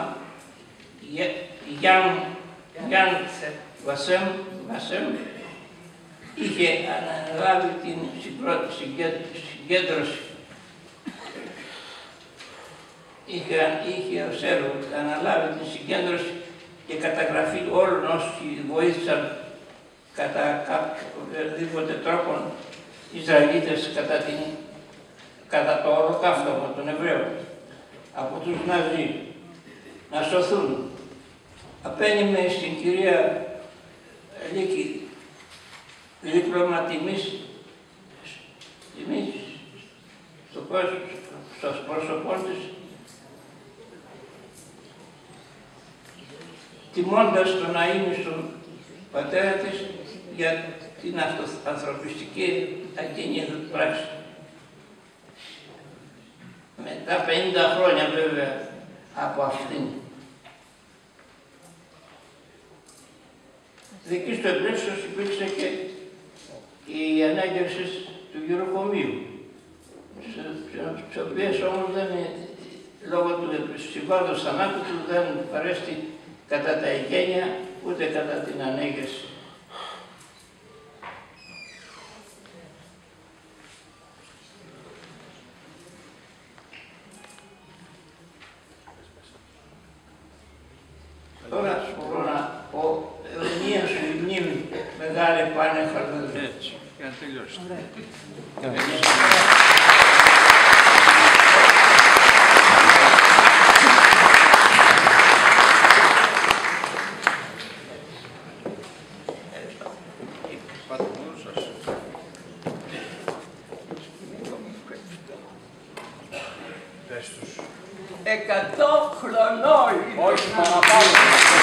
Γιάν Βασέμ είχε αναλάβει την συγκέντρωση. Είχε ως έργο αναλάβει την συγκέντρωση και καταγραφή όλων όσοι βοήθησαν κατά οποιοδήποτε τρόπο Ισραηλίτες κατά το ολοκαύτωμα των Εβραίων από τους Ναζί να σωθούν. Απένιμε στην κυρία Λίκη δίπλωμα τιμής στο πρόσωπό της, τιμώντας τον αείμνηστο πατέρα της για την ανθρωπιστική εκείνη πράξη. Μετά 50 χρόνια βέβαια από αυτήν. Δική στο εμπρέψος υπήρξε και η ανάγκευση του γυροκομείου, στις οποίες όμως λόγω του συμβάντος θανάτου του δεν παρέστη κατά τα εγγένεια ούτε κατά την ανέγερση. Τώρα μπορώ να πω αιωνία σου η μνήμη, μεγάλη πάνε Χαλδέζου. Έτσι, για να τελειώσει. χρονών. Όχι παραπάνω.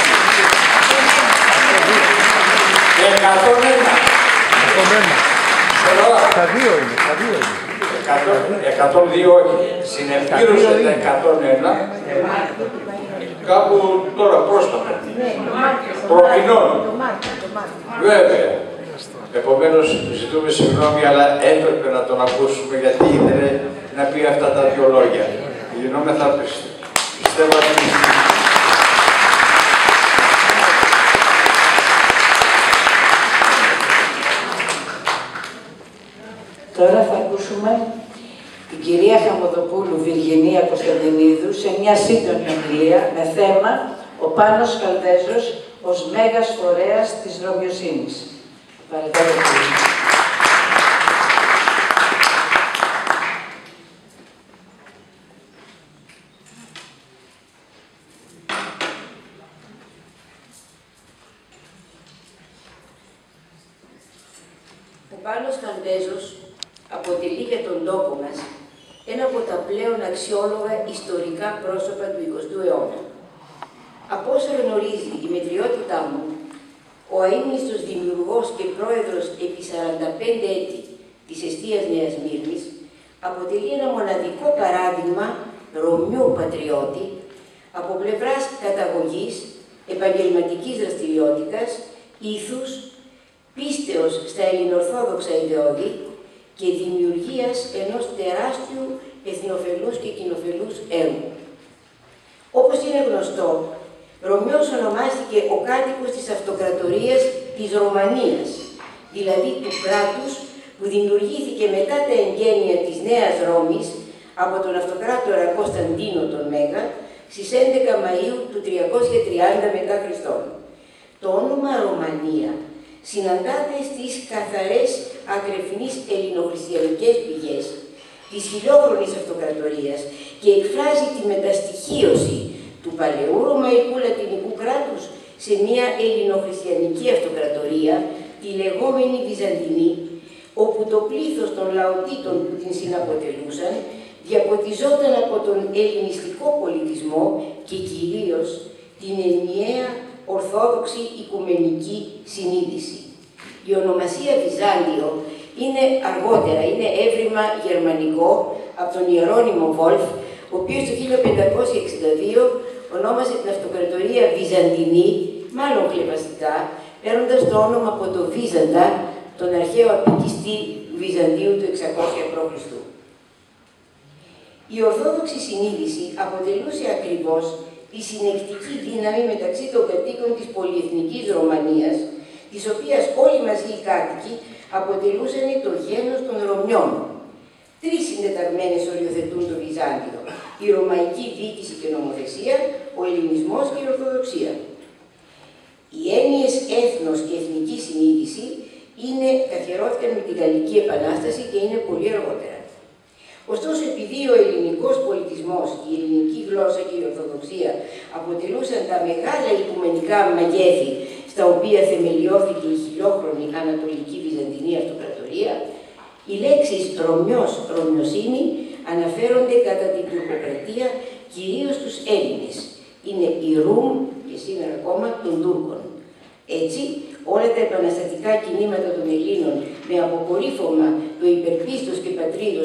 101. Τα δύο είναι, τα δύο είναι. 102 όχι. Συνεπήρωσε τα 101 κάπου τώρα πρόσφατα. Προμηνών. Βέβαια. Επομένως ζητούμε συγγνώμη, αλλά έπρεπε να τον ακούσουμε γιατί ήθελε να πει αυτά τα δύο λόγια. Γινόμεθα πιστεύω ότι... Τώρα θα ακούσουμε την κυρία Χαμοδοπούλου Βυργινία Κωνσταντινίδου σε μια σύντομη ομιλία με θέμα «Ο Πάνος Χαλδέζος ως μέγας φορέας της Ρωμιοσύνης». Παρακαλώ. Ο Πάνος Χαλδέζος αποτελεί για τον τόπο μας ένα από τα πλέον αξιόλογα ιστορικά πρόσωπα του 20ου αιώνα. Από όσο γνωρίζει η μετριότητά μου, ο αείμνηστος δημιουργός και πρόεδρος επί 45 έτη της εστίας Νέας Μύρνης αποτελεί ένα μοναδικό παράδειγμα Ρωμιού πατριώτη από πλευράς καταγωγής, επαγγελματικής δραστηριότητας, ήθους, πίστεως στα ελληνορθόδοξα ιδεώδη και δημιουργίας ενός τεράστιου εθνοφελούς και κοινοφελούς έργου. Όπως είναι γνωστό, Ρωμιός ονομάστηκε ο κάτοικος της αυτοκρατορίας της Ρωμανίας, δηλαδή του κράτους που δημιουργήθηκε μετά τα εγγένεια της Νέας Ρώμης από τον αυτοκράτορα Κωνσταντίνο τον Μέγα στις 11 Μαΐου του 330 μετά Χριστόν. Το όνομα Ρωμανία συναντάται στις καθαρές ακρεφνείς ελληνοχριστιανικές πηγές της χιλιόχρονης αυτοκρατορίας και εκφράζει τη μεταστοιχίωση του παλαιού ρωμαϊκού λατινικού κράτους σε μια ελληνοχριστιανική αυτοκρατορία, τη λεγόμενη Βυζαντινή, όπου το πλήθος των λαοτήτων που την συναποτελούσαν διαποτιζόταν από τον ελληνιστικό πολιτισμό και κυρίως την ενιαία ορθόδοξη οικουμενική συνείδηση. Η ονομασία Βυζάντιο είναι αργότερα, είναι έβριμα γερμανικό από τον Ιερώνυμο Βόλφ, ο οποίος το 1562 ονόμασε την αυτοκρατορία Βυζαντινή, μάλλον χλευαστικά, παίρνοντας το όνομα από το Βίζαντα, τον αρχαίο απικιστή Βυζαντίου του 600 π.Χ. Η ορθόδοξη συνείδηση αποτελούσε ακριβώς τη συνεκτική δύναμη μεταξύ των κατοίκων της πολυεθνικής Ρωμανίας, της οποίας όλοι μαζί οι κάτοικοι αποτελούσαν το γένος των Ρωμιών. Τρεις συντεταγμένες οριοθετούν το Βυζάντιο: η ρωμαϊκή διοίκηση και νομοθεσία, ο ελληνισμός και η ορθοδοξία. Οι έννοιες έθνος και εθνική συνείδηση καθιερώθηκαν με την Γαλλική Επανάσταση και είναι πολύ αργότερα. Ωστόσο, επειδή ο ελληνικός πολιτισμός, η ελληνική γλώσσα και η ορθοδοξία αποτελούσαν τα μεγάλα οικουμενικά μεγέθη στα οποία θεμελιώθηκε η χιλιόχρονη Ανατολική Βυζαντινή Αυτοκρατορία, οι λέξεις Ρωμιός, Ρωμιοσύνη αναφέρονται κατά την τουρκοκρατία κυρίως στους Έλληνες. Είναι η Ρουμ και σήμερα ακόμα των Τούρκων. Έτσι, όλα τα επαναστατικά κινήματα των Ελλήνων με αποκορύφωμα το υπερπίστος και πατρίδος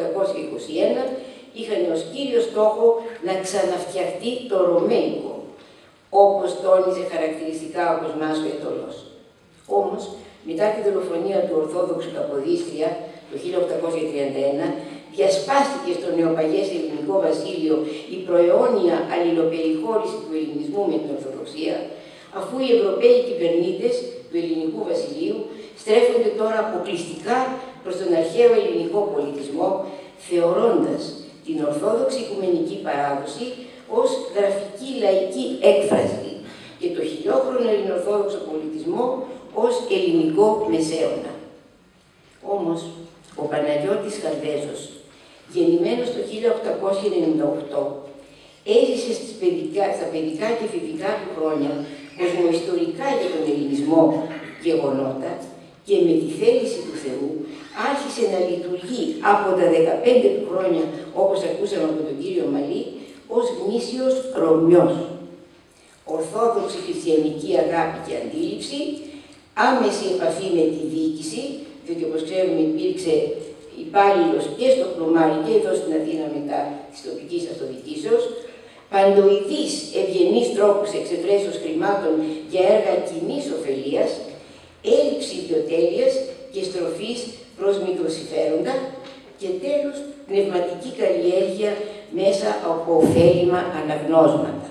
1821 είχαν ως κύριο στόχο να ξαναφτιαχτεί το Ρωμαϊκό, όπως τόνιζε χαρακτηριστικά ο Κοσμάς ο Αιτωλός. Όμως, μετά τη δολοφονία του Ορθόδοξου Καποδίστρια το 1831, διασπάστηκε στο νεοπαγές ελληνικό βασίλειο η προαιώνια αλληλοπεριχώρηση του ελληνισμού με την Ορθοδοξία, αφού οι Ευρωπαίοι κυβερνήτες του ελληνικού βασιλείου στρέφονται τώρα αποκλειστικά προς τον αρχαίο ελληνικό πολιτισμό, θεωρώντας την ορθόδοξη οικουμενική παράδοση ως γραφική λαϊκή έκφραση και το χιλιόχρονο ελληνορθόδοξο πολιτισμό ως ελληνικό μεσαίωνα. Όμως, ο Παναγιώτης Χαλδέζος, γεννημένος το 1898, έζησε στα παιδικά και εφηβικά του χρόνια κοσμοϊστορικά για τον ελληνισμό γεγονότα και με τη θέληση του Θεού άρχισε να λειτουργεί από τα 15 του χρόνια, όπως ακούσαμε από τον κύριο Μαλή, ως γνήσιος Ρωμιός. Ορθόδοξη χριστιανική αγάπη και αντίληψη, άμεση επαφή με τη διοίκηση, διότι όπως ξέρουμε υπήρξε υπάλληλος και στο Πλωμάρι και εδώ στην Αθήνα μετά της τοπικής αυτοδιοικήσεως, παντοειδής ευγενής τρόπους εξευρέσεως χρημάτων για έργα κοινής ωφελίας, έλλειψη ιδιοτέλειας και στροφής προς μικροσυμφέροντα και τέλος πνευματική καλλιέργεια μέσα από ωφέλιμα αναγνώσματα.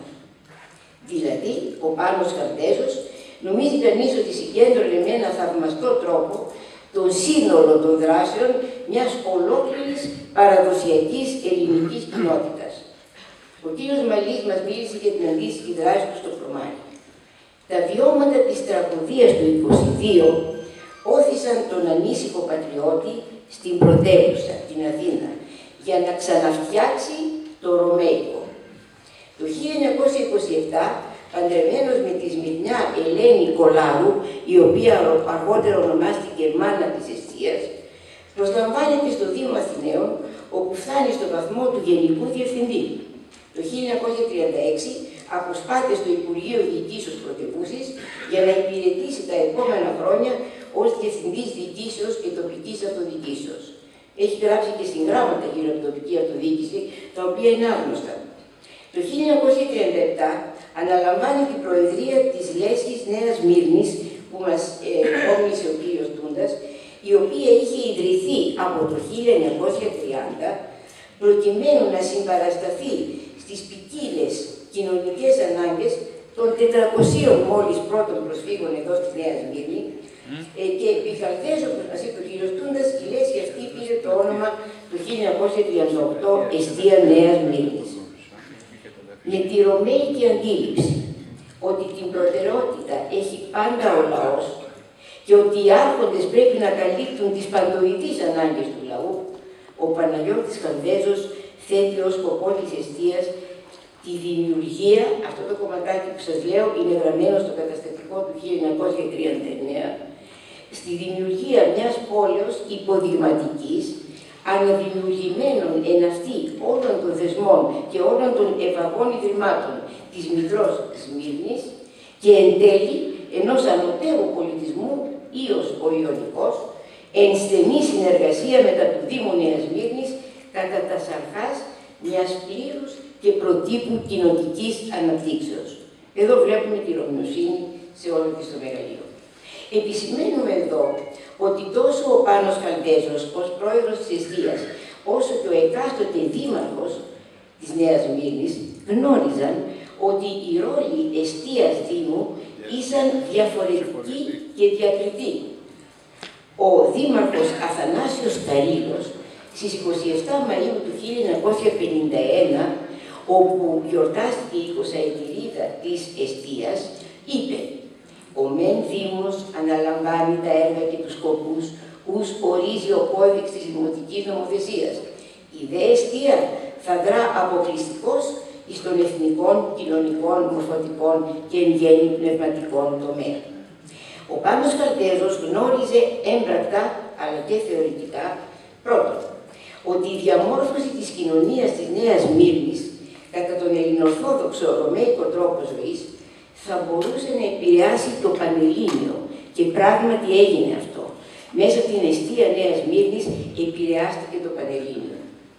Δηλαδή, ο Πάνος Χαλδέζος νομίζει κανείς ότι συγκέντρωνε με ένα θαυμαστό τρόπο το σύνολο των δράσεων μιας ολόκληρης παραδοσιακής ελληνικής κοινότητας. Ο κύριος Μαλής μας μίλησε για την αντίστοιχη δράση του στο Πλωμάρι. Τα βιώματα της τραγωδίας του 22 όθησαν τον ανήσυχο πατριώτη στην πρωτεύουσα, την Αθήνα, για να ξαναφτιάξει το Ρωμαϊκό. Το 1927, παντρεμένος με τη Σμυρνιά Ελένη Κολάρου, η οποία αργότερα ονομάστηκε μάνα της Εστίας, προσλαμβάνεται στο Δήμο Αθηναίων, όπου φτάνει στο βαθμό του Γενικού Διευθυντή. Το 1936 αποσπάται στο Υπουργείο Διοικήσεως Πρωτευούσης για να υπηρετήσει τα επόμενα χρόνια ως Διευθυντής Διοικήσεως και Τοπικής Αυτοδιοικήσεως. Έχει γράψει και συγγράμματα γύρω από την τοπική αυτοδιοίκηση, τα οποία είναι άγνωστα. Το 1937 αναλαμβάνει την προεδρία της Λέσχης Νέας Μύρνης, που μας όμιλησε ο κύριος Τούντας, η οποία είχε ιδρυθεί από το 1930 προκειμένου να συμπαρασταθεί στις ποικίλες κοινωνικές ανάγκες των 400 μόλις πρώτων προσφύγων εδώ στη Νέα Σμύρνη και επί Χαλδέζο, όπως μας είπε ο κύριος Τούντας, η λέσχη αυτή πήρε το όνομα το 1938 Εστία Νέας Μύρνης. με τη ρωμαϊκή αντίληψη ότι την προτεραιότητα έχει πάντα ο λαός και ότι οι άρχοντες πρέπει να καλύπτουν τις παντοειδείς ανάγκες του λαού, ο Παναγιώτης Χαλδέζος θέτει ως σκοπό της εστίας τη δημιουργία, αυτό το κομματάκι που σας λέω είναι γραμμένο στο καταστατικό του 1939, στη δημιουργία μιας πόλεως υποδειγματικής, αναδημιουργημένων εν αυτή όλων των θεσμών και όλων των ευαγών ιδρυμάτων της Μητρός Σμύρνης και εν τέλει ενός ανωτέρου πολιτισμού Ίος ο Ιωνικός, εν στενή συνεργασία μετά του Δήμου Νέας Σμύρνης κατά τα σαρχάς μιας πλήρους και προτύπου κοινοτικής αναπτύξεως. Εδώ βλέπουμε τη ρωμιοσύνη σε όλο της το μεγαλείο. Επισημαίνουμε εδώ ότι τόσο ο Πάνος Χαλδέζος ως πρόεδρος της εστίας, όσο και ο εκάστοτε δήμαρχος της Νέας Σμύρνης γνώριζαν ότι οι ρόλοι εστίας Δήμου ήσαν διαφορετικοί και διακριτοί. Ο δήμαρχος Αθανάσιος Καρύλος στις 27 Μαΐου του 1951, όπου γιορτάστηκε η 20ετηρίδα της εστίας, είπε «Ο μεν Δήμος αναλαμβάνει τα έργα και τους σκοπούς ους ορίζει ο κώδικς της δημοτικής νομοθεσίας. Η δε εστία θα δρά αποκλειστικώς εις των εθνικών, κοινωνικών, μορφωτικών και εν γέννη πνευματικών τομέα». Ο Πάνος Χαλδέζος γνώριζε έμπρακτα, αλλά και θεωρητικά, πρώτον, ότι η διαμόρφωση της κοινωνίας της Νέας Σμύρνης κατά τον ελληνοορθόδοξο ρωμαϊκό τρόπο ζωής θα μπορούσε να επηρεάσει το Πανελλήνιο και πράγματι έγινε αυτό. Μέσα από την εστία Νέας Σμύρνης επηρεάστηκε το Πανελλήνιο.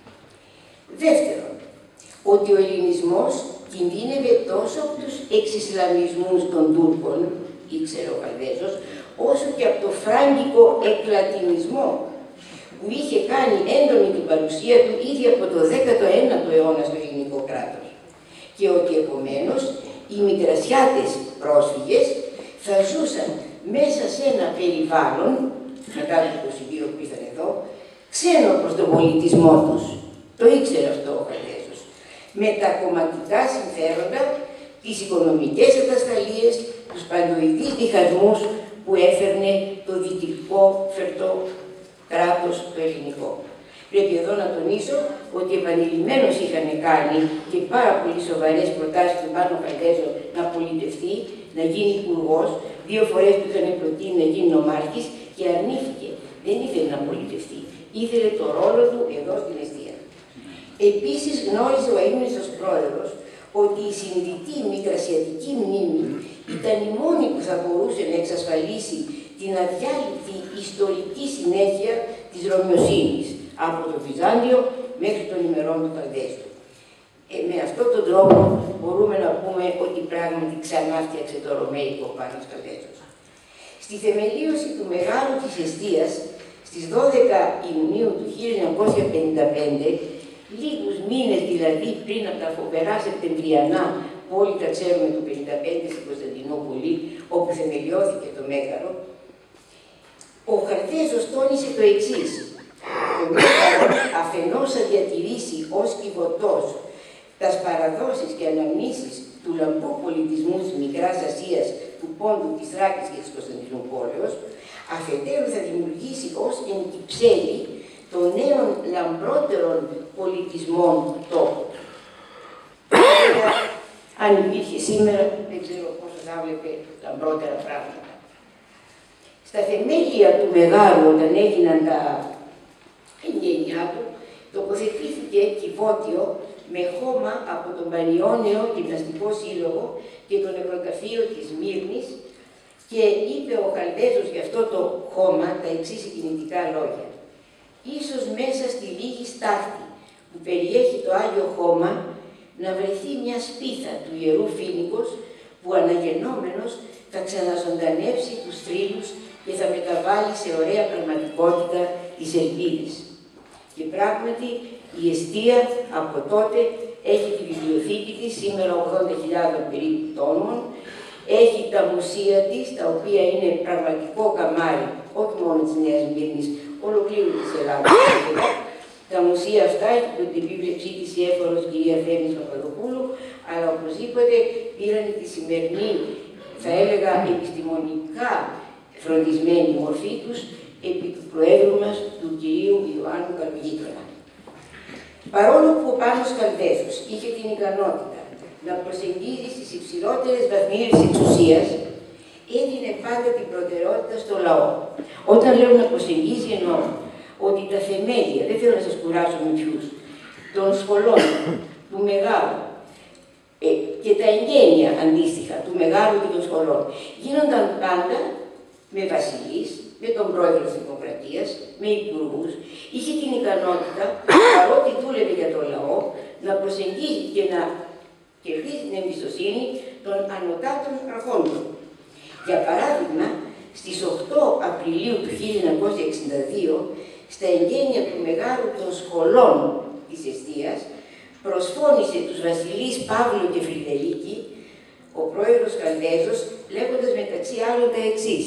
Δεύτερον, ότι ο ελληνισμός κινδύνευε τόσο από τους εξισλαμισμούς των Τούρκων, ήξερε ο Χαλδέζος, όσο και από το φράγκικο εκλατινισμό που είχε κάνει έντονη την παρουσία του ήδη από το 19ο αιώνα στο ελληνικό κράτος. Και ότι επομένως οι Μικρασιάτες πρόσφυγες θα ζούσαν μέσα σε ένα περιβάλλον, μετά το 22 που ήρθαν εδώ, ξένο προς τον πολιτισμό τους. Το ήξερε αυτό ο Χαλδέζος. Με τα κομματικά συμφέροντα, τις οικονομικές ατασταλίες, τους παντοειδείς διχασμούς που έφερνε το δυτικό φερτό κράτος το ελληνικό. Πρέπει εδώ να τονίσω ότι επανειλημμένως είχαν κάνει και πάρα πολύ σοβαρές προτάσεις του Πάνο Χαλδέζο να πολιτευτεί, να γίνει υπουργός, 2 φορές του είχαν προτείνει να γίνει νομάρχης και αρνήθηκε. Δεν ήθελε να πολιτευτεί. Ήθελε το ρόλο του εδώ στην εστία. Επίσης γνώριζε ο αείμνηστος πρόεδρος ότι η συνειδητή μικρασιατική μνήμη ήταν η μόνη που θα μπορούσε να εξασφαλίσει την αδιάλειπτη ιστορική συνέχεια της ρωμιοσύνης από το Βυζάντιο μέχρι των ημερών του Χαλδέζου. Με αυτόν τον τρόπο μπορούμε να πούμε ότι πράγματι ξανά φτιάξε το ρωμαϊκό Πάνος Χαλδέζος. Στη θεμελίωση του μεγάλου της εστίας, στις 12 Ιουνίου του 1955, λίγους μήνες δηλαδή πριν από τα φοβερά Σεπτεμβριανά, που όλοι τα ξέρουμε το 1955 στην Κωνσταντινούπολη, όπου θεμελιώθηκε το Μέγαρο, ο Χαλδέζος τόνισε το εξής. Το Μέγαρο αφενός θα διατηρήσει ως κυβωτός τας παραδόσεις και αναμνήσεις του λαμπρού πολιτισμού της Μικράς Ασίας, του Πόντου, της Θράκης και της Κωνσταντινούπολεως, αφετέρου θα δημιουργήσει ως εγκυψέλη των νέων λαμπρότερων πολιτισμών του τόπου. Αν υπήρχε σήμερα, δεν ξέρω πόσο θα βλέπε λαμπρότερα πράγματα. Στα θεμέλια του Μεγάρου, όταν έγιναν τα εγγένειά του, τοποθετήθηκε κυβότιο με χώμα από τον Πανιόνιο Γυμναστικό Σύλλογο και το νεκροταφείο της Σμύρνης και είπε ο Χαλδέζος για αυτό το χώμα τα εξής συγκινητικά λόγια. Ίσως μέσα στη λίγη στάχτη που περιέχει το Άγιο Χώμα να βρεθεί μια σπίθα του Ιερού Φοίνικος που αναγεννόμενος θα ξαναζωντανεύσει τους θρύλους και θα μεταβάλει σε ωραία πραγματικότητα τις ελπίδες. Και πράγματι η εστία από τότε έχει τη βιβλιοθήκη της, σήμερα 80.000 περίπου τόμων, έχει τα μουσεία της, τα οποία είναι πραγματικό καμάρι, όχι μόνο της Νέας Σμύρνης, ολοκλήρου της Ελλάδας, Τα μουσεία αυτά, υπό την επίβλεψή της η έφορος κυρία Θέμης Παπαδοπούλου, αλλά οπωσδήποτε πήραν τη σημερινή, θα έλεγα, επιστημονικά φροντισμένη μορφή τους επί του Προέδρου μας, του κυρίου Ιωάννου Καλογίτρονα. Παρόλο που ο Πάνος Καλδέζος είχε την ικανότητα να προσεγγίζει στις υψηλότερες βαθμίδες εξουσίας, έδινε πάντα την προτεραιότητα στο λαό. Όταν λέω να προσεγγίζει, εννοώ ότι τα θεμέλια, δεν θέλω να σας κουράσω με ποιους, των σχολών, του Μεγάλου και τα εγγένεια αντίστοιχα του Μεγάλου και των σχολών γίνονταν πάντα με βασιλείς, με τον πρόεδρο της Δημοκρατίας, με υπουργούς. Είχε την ικανότητα, παρότι δούλευε για τον λαό, να προσεγγίζει και να κερδίσει την εμπιστοσύνη των ανωτάτων αρχόντων. Για παράδειγμα, στις 8 Απριλίου του 1962, στα εγγένεια του Μεγάλου των σχολών της εστίας, προσφώνησε τους βασιλείς Παύλο και Φρυδερίκη, ο πρόεδρος Καλδέζος, λέγοντας μεταξύ άλλων τα εξής: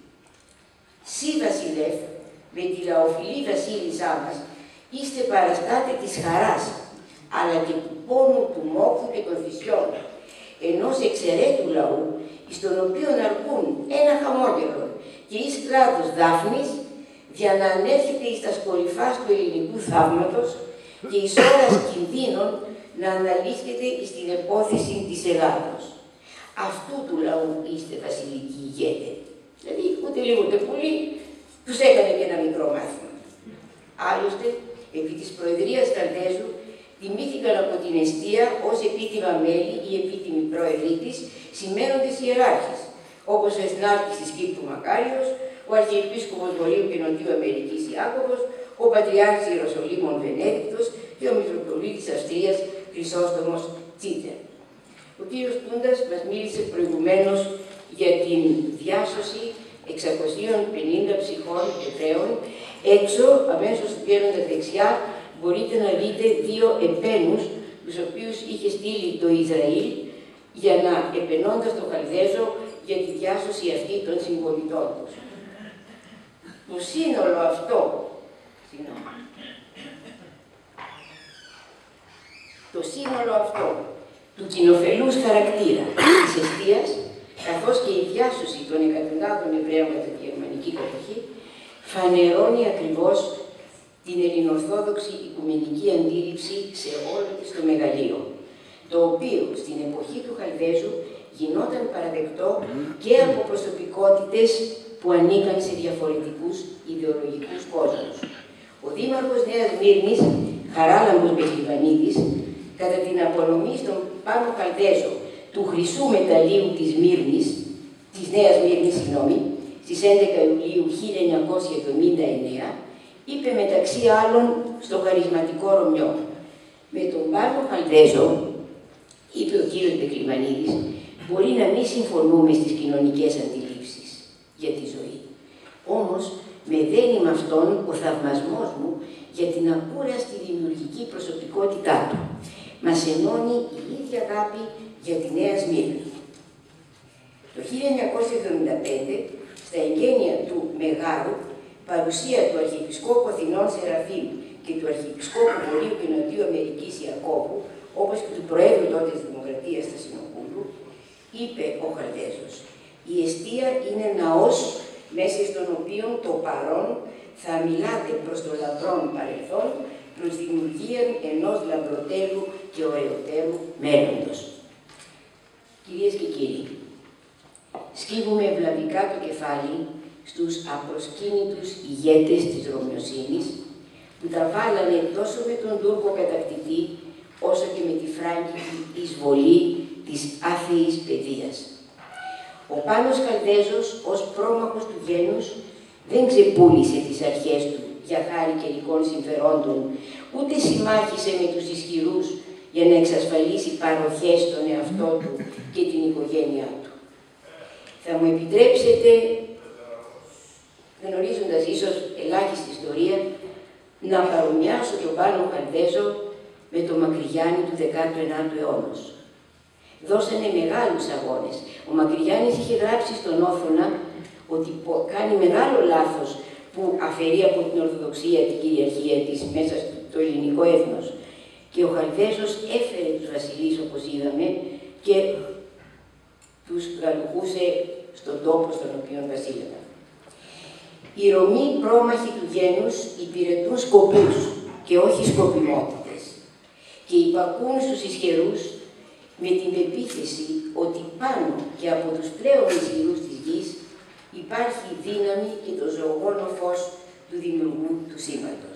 «Συ βασιλεύ, με τη λαοφιλή βασίλισσά μας, είστε παραστάτε της χαράς, αλλά και του πόνου, του μόχθου και των θυσιών, ενός εξαιρέτου λαού, εις τον οποίον αρκούν ένα χαμόγελο και εις κράτος Δάφνης, για να ανέρχεται εις τα κορυφάς του ελληνικού θαύματος και εις ώρας κινδύνων να αναλύσκεται εις την επόθεση της Ελλάδος. Αυτού του λαού είστε βασιλικοί ηγέτες». Δηλαδή, ούτε λίγο ούτε πολύ, τους έκανε και ένα μικρό μάθημα. Άλλωστε, επί της Προεδρίας Καλδέζου, τιμήθηκαν από την εστία ως επίτιμα μέλη ή επίτιμοι πρόεδροι της σημαίνοντες ιεράρχες, όπως ο Εθνάρχης της Κύπρου Μακάριος, ο Αρχιεπίσκοπος Βορείου και Νοτιού Αμερικής Ιάκωβος, ο Πατριάρχης Ιεροσολύμων Βενέδικτος και ο Μητροπολίτης Αυστρίας Χρυσόστομος Τσίτερ. Ο κύριος Τούντας μας μίλησε προηγουμένως για την διάσωση 650 ψυχών Εβραίων. Έξω, αμέσως βγαίνοντας δεξιά, μπορείτε να δείτε 2 επένους, τους οποίους είχε στείλει το Ισραήλ, για να επενώντας τον Καλδέζο για τη διάσωση αυτή των συμπολιτών τους. Το σύνολο αυτό, του κοινοφελούς χαρακτήρα της εστίας, καθώς και η διάσωση των εκατοντάδων Εβραίων κατά τη γερμανική κατοχή, φανερώνει ακριβώς την ελληνοορθόδοξη οικουμενική αντίληψη σε όλο της το μεγαλείο, το οποίο στην εποχή του Καλδέζου γινόταν παραδεκτό και από προσωπικότητες που ανήκαν σε διαφορετικούς ιδεολογικούς κόσμους. Ο δήμαρχος Νέας Μύρνης, Χαράλαμπος Μπεχλιβανίδης, κατά την απονομή στον Πάνο Καλδέζο του χρυσού μεταλλίου της Νέας Μύρνης, στις 11 Ιουλίου 1979, είπε μεταξύ άλλων στο χαρισματικό Ρωμιό: «Με τον Πάνο Καλδέζο», είπε ο κύριος Μπεχλιβανίδης, «μπορεί να μην συμφωνούμε στις κοινωνικές αντιλήψεις για τη ζωή. Όμως, με δένει με αυτόν ο θαυμασμός μου για την ακούραστη δημιουργική προσωπικότητά του. Μας ενώνει η ίδια αγάπη για τη Νέα Σμύρνη». Το 1975, στα εγγένεια του Μεγάρου, παρουσία του Αρχιεπισκόπου Αθηνών Σεραφείμ και του Αρχιεπισκόπου Βορείου και Νοτιού Αμερικής Ιακώβου, όπως και του Προέδρου τότε της Δημοκρατίας Στασινοπούλου, είπε ο Καλδέζος: «Η εστία είναι ναός μέσα στον οποίο το παρόν θα μιλάτε προς το λαμπρόν παρελθόν, προς δημιουργία ενός λαμπροτέλου και ωραιοτέλου μέλλοντος». Κυρίες και κύριοι, σκύβουμε ευλαβικά το κεφάλι στους απροσκύνητους ηγέτες της Ρωμιοσύνης, που τα βάλανε τόσο με τον Τούρκο κατακτητή, όσο και με τη φράγκικη εισβολή της άθεης παιδείας. Ο Πάνος Καλδέζος, ως πρόμαχος του γένους, δεν ξεπούλησε τις αρχές του για χάρη καιρικών συμφερόντων, ούτε συμμάχισε με τους ισχυρούς για να εξασφαλίσει παροχές στον εαυτό του και την οικογένειά του. Θα μου επιτρέψετε, γνωρίζοντας ίσως ελάχιστη ιστορία, να παρομοιάσω τον Πάνο Καλδέζο με τον Μακρυγιάννη του 19ου αιώνα. Δώσανε μεγάλους αγώνες. Ο Μακρυγιάννης είχε γράψει στον Όθωνα ότι κάνει μεγάλο λάθος που αφαιρεί από την Ορθοδοξία την κυριαρχία της μέσα το ελληνικό έθνος. Και ο Χαλδέζος έφερε τους βασιλείς, όπως είδαμε, και τους γαλουχούσε στον τόπο στον οποίο βασίλευαν. Οι Ρωμοί πρόμαχοι του γένους υπηρετούν σκοπούς και όχι σκοπιμότητες και υπακούν στους ισχυρούς με την πεποίθηση ότι πάνω και από τους πλέον ισχυρούς της γης υπάρχει δύναμη και το ζωογόνο φως του δημιουργού του σύμπαντος.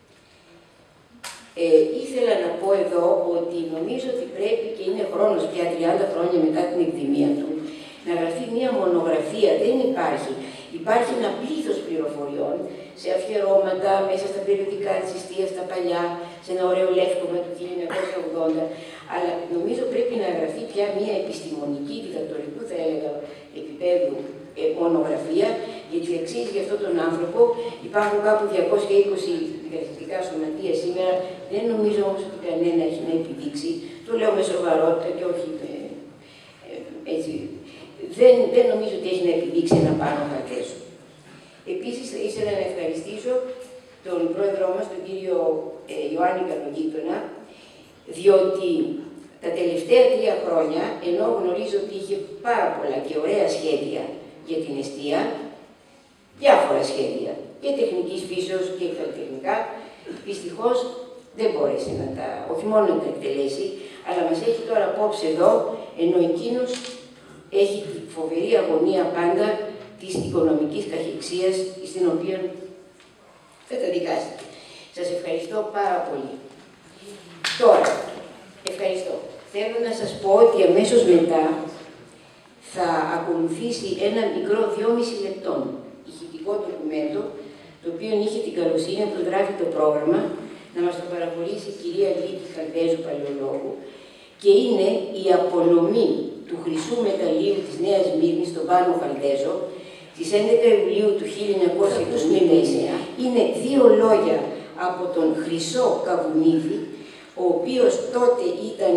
Ήθελα να πω εδώ ότι νομίζω ότι πρέπει και είναι χρόνος πια 30 χρόνια μετά την εκδημία του να γραφεί μία μονογραφία. Δεν υπάρχει. Υπάρχει ένα πλήθος πληροφοριών σε αφιερώματα, μέσα στα περιοδικά της εστίας, τα παλιά, σε ένα ωραίο λεύκομα του 1980. Αλλά νομίζω πρέπει να γραφεί πια μία επιστημονική, διδακτορικού θα έλεγα, επίπεδου μονογραφία, γιατί αξίζει για αυτόν τον άνθρωπο. Υπάρχουν κάπου 220 δικαστικά σωματεία σήμερα. Δεν νομίζω όμως ότι κανένα έχει να επιδείξει. Το λέω με σοβαρότητα και όχι έτσι. Δεν νομίζω ότι έχει να επιδείξει ένα πάνω Χαλδέζο. Επίσης, θα ήθελα να ευχαριστήσω τον πρόεδρό μας, τον κύριο Ιωάννη Καλογείτονα, διότι τα τελευταία 3 χρόνια, ενώ γνωρίζω ότι είχε πάρα πολλά και ωραία σχέδια για την εστία, διάφορα σχέδια και τεχνικής φύσεως και καλλιτεχνικά, δυστυχώς δεν μπόρεσε να τα, όχι μόνο να τα εκτελέσει, αλλά μας έχει τώρα απόψε εδώ, ενώ εκείνος έχει τη φοβερή αγωνία πάντα της οικονομικής καχυξίας, στην οποία θα τα δικάσετε. Σας ευχαριστώ πάρα πολύ. Τώρα, ευχαριστώ. Θέλω να σας πω ότι αμέσως μετά θα ακολουθήσει ένα μικρό 2,5 λεπτών ηχητικό ντοκουμέντο, το οποίο είχε την καλοσύνη να προσγράφει το πρόγραμμα, να μας το παραχωρήσει η κυρία Λίκη Χαλδέζου Παλαιολόγου, και είναι η απονομή του χρυσού μεταλλίου της Νέας Μύρνης στον Πάνο Χαλδέζο της 11 Ιουλίου του 1929. Είναι 2 λόγια από τον Χρυσό Καβουνίδη, ο οποίος τότε ήταν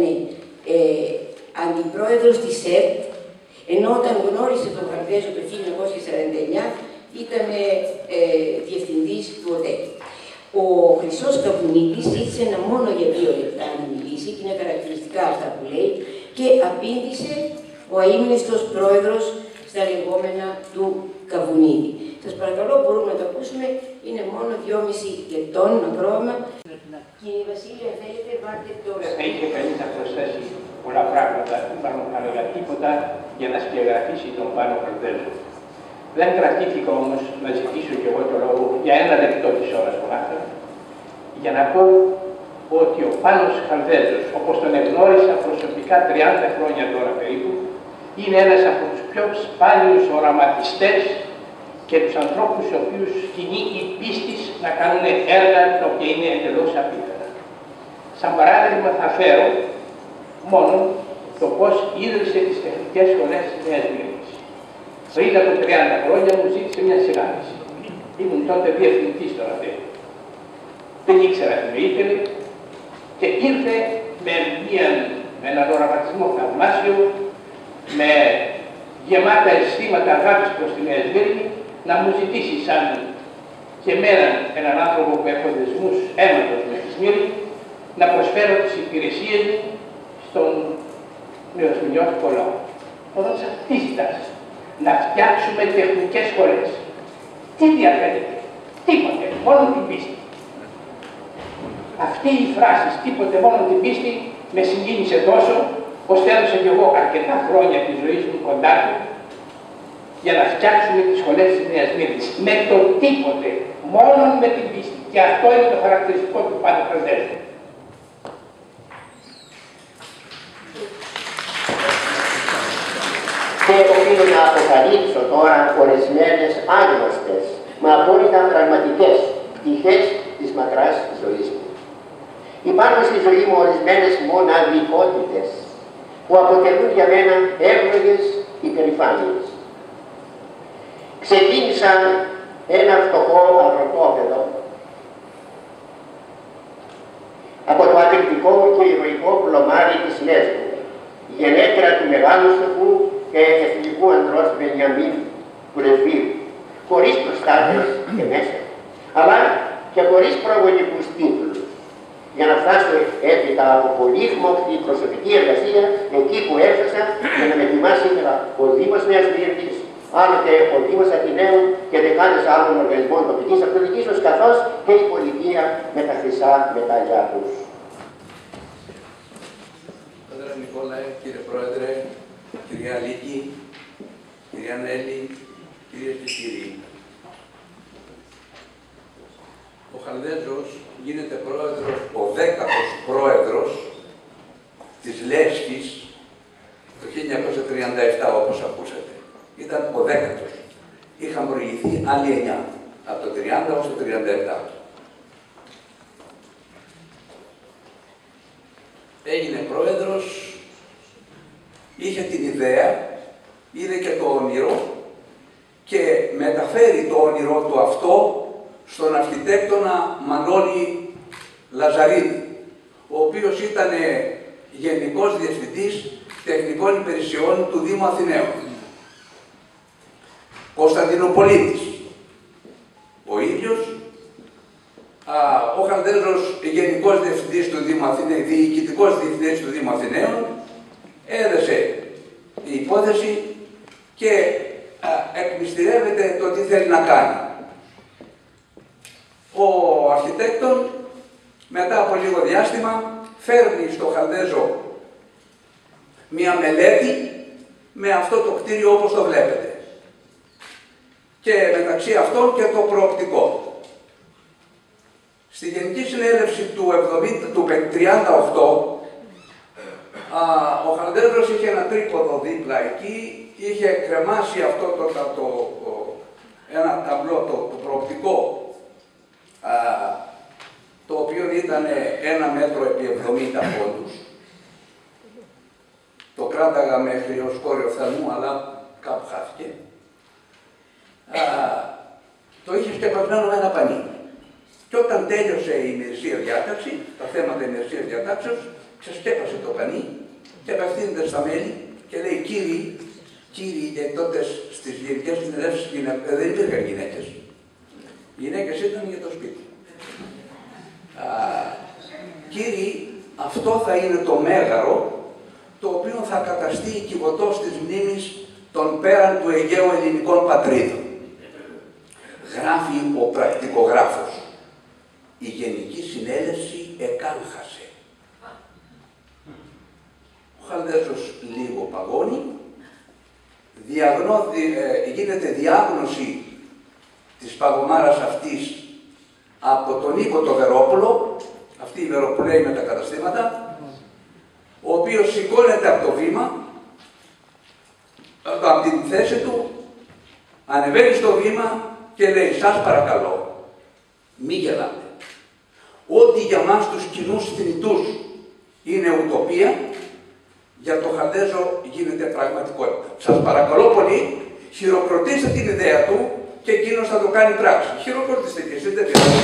αντιπρόεδρος της ΕΡΤ, ενώ όταν γνώρισε τον Χαλδέζο το 1949 ήταν διευθυντής του ΟΤΕ. Ο Χρυσός Καβουνίδης ζήτησε μόνο για 2 λεπτά να μιλήσει, και είναι χαρακτηριστικά αυτά που λέει, και απήντησε ο αείμνηστος πρόεδρος στα λεγόμενα του Καβουνίδη. Σας παρακαλώ, μπορούμε να το ακούσουμε, είναι μόνο 2,5 λεπτών ένα πρόγραμμα. Κύριε Βασίλη, θέλετε, βάλτε το... Θα είχε κανείς να προσθέσει πολλά πράγματα, αλλά τίποτα για να σκιαγραφίσει τον Πάνο Χαλδέζο. Δεν κρατήθηκα όμως να ζητήσω και εγώ το λόγο για 1 λεπτό της ώρας μονάχα, για να πω ότι ο Πάνος Χαλδέζος, όπως τον εγνώρισα προσωπικά 30 χρόνια τώρα περίπου, είναι ένας από τους πιο σπάνιους οραματιστές και τους ανθρώπους στους οποίους κινεί η πίστη να κάνουν έργα τα οποία είναι εντελώς απίθανα. Σαν παράδειγμα θα φέρω μόνο το πώς ίδρυσε τις τεχνικές σχολές της Νέας Μύρνης. Πριν από 30 χρόνια μου ζήτησε μια συνάντηση. Ήμουν τότε διευθυντής στο ΑΤΕ. Δεν ήξερα τι με ήθελε και ήρθε με έναν οραματισμό θαυμάσιο, με γεμάτα αισθήματα αγάπης προς τη Νέα Σμύρνη, να μου ζητήσει σαν και εμένα, έναν άνθρωπο που έχω δεσμούς αίματος με τη Σμύρνη, να προσφέρω τις υπηρεσίες μου στον νεοσμηνιώτικο λαό. Όταν σας τι ζητάς, να φτιάξουμε τεχνικές σχολές. Τι διαφέρεται, τίποτε, μόνο την πίστη. Αυτή η φράση, τίποτε, μόνο την πίστη, με συγκίνησε τόσο, πως έδωσα κι εγώ αρκετά χρόνια της ζωής μου κοντά του, για να φτιάξουμε τις σχολές της Νέας Μύρνης. Με το τίποτε, μόνο με την πίστη. Και αυτό είναι το χαρακτηριστικό του Πάνου Χαλδέζου. Και οφείλω να αποκαλύψω τώρα ορισμένες άγνωστες, μα απόλυτα πραγματικές πτυχές της μακράς ζωής μου. Υπάρχουν στη ζωή μου ορισμένες μοναδικότητες που αποτελούν για μένα εύλογες υπερηφάνειες. Ξεκίνησα ένα φτωχό αγροτόπεδο από το ακριτικό και ηρωικό πλωμάρι της Λέσβου, γενέτειρα του μεγάλου σοφού και εθνικού ανδρός Βενιαμίν Πρεσβείου, χωρίς προστάτες και μέσα, αλλά και χωρίς προγονικούς τίτλους. για να φτάσω έπειτα από πολύχμοκτη προσωπική εργασία εκεί που έφτασα για να με ετοιμάσει ο Δήμος Νέας Μύρτης, άλλοτε ο Δήμος Αθηναίων και δεκάδες άλλων οργανισμών τοπικής αυτοδιοίκησης, καθώς και η πολιτεία με τα χρυσά μετάλλια τους. Πατέρα Νικόλαε, κύριε Πρόεδρε, κυρία Λίκη, κυρία Νέλη, κυρίες και κύριοι. Ο Χαλδέζος γίνεται πρόεδρος, ο 10ος πρόεδρος της Λέσχης το 1937, όπως ακούσατε. Ήταν ο 10ος. Είχαν προηγηθεί άλλοι 9, από το 30 ως το 37. Έγινε πρόεδρος, είχε την ιδέα, είδε και το όνειρο και μεταφέρει το όνειρό του αυτό στον αρχιτέκτονα Μανώλη Λαζαρίδη, ο οποίος ήταν Γενικός Διευθυντής Τεχνικών Υπηρεσιών του Δήμου Αθηναίων. Κωνσταντινοπολίτης. Ο ίδιος, ο Χαλδέζος Γενικός Διευθυντής του Δήμου Αθηναίων, Διοικητικός Διευθυντής του Δήμου Αθηναίων, έδεσε η υπόθεση και εκμυστηρεύεται το τι θέλει να κάνει. Ο αρχιτέκτον, μετά από λίγο διάστημα, φέρνει στο Χαλδέζο μία μελέτη με αυτό το κτίριο όπως το βλέπετε. Και μεταξύ αυτών και το προοπτικό. Στη Γενική Συνέλευση του 38, ο Χαλδέζος είχε ένα τρίποδο δίπλα εκεί, είχε κρεμάσει αυτό ένα ταμπλό, το προοπτικό, το οποίο ήταν 1 μέτρο επί 70 πόντους. Το κράταγα μέχρι ως κόριο φθαλμού, αλλά κάπου χάθηκε. Το είχε σκεπασμένο με ένα πανί. Και όταν τέλειωσε η ημερησία διάταξη, τα θέματα ημερησίας διατάξεως, ξεσκέπασε το πανί και απευθύνεται στα μέλη και λέει: κύριοι, γιατί τότε στις γενικές συνελεύσεις δεν υπήρχαν γυναίκες. Οι γυναίκες ήταν για το σπίτι. Κύριοι, αυτό θα είναι το μέγαρο το οποίο θα καταστεί η κυβωτός της μνήμης των πέραν του Αιγαίου ελληνικών πατρίδων. Γράφει ο πρακτικογράφος. Η Γενική Συνέλευση εκάλχασε. Ο Χαλδέζος λίγο παγώνει, γίνεται διάγνωση της παγωμάρας αυτής από τον Νίκο το Βερόπουλο, αυτή η Βεροπουλέη με τα καταστήματα, ο οποίος σηκώνεται από το βήμα, από την θέση του, ανεβαίνει στο βήμα και λέει: σας παρακαλώ, μη γελάτε. Ό,τι για μας τους κοινούς θνητούς είναι ουτοπία, για το Χαλδέζο γίνεται πραγματικότητα. Σας παρακαλώ πολύ, χειροκροτήστε την ιδέα του και εκείνος θα το κάνει πράξη. Χειροκροτήστε και εσείς, δεν πειράζει.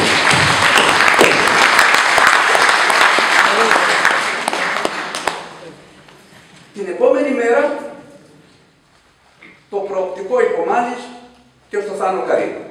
Την επόμενη μέρα, το προοπτικό υπομάλης και στο Θάνο Καρύβα.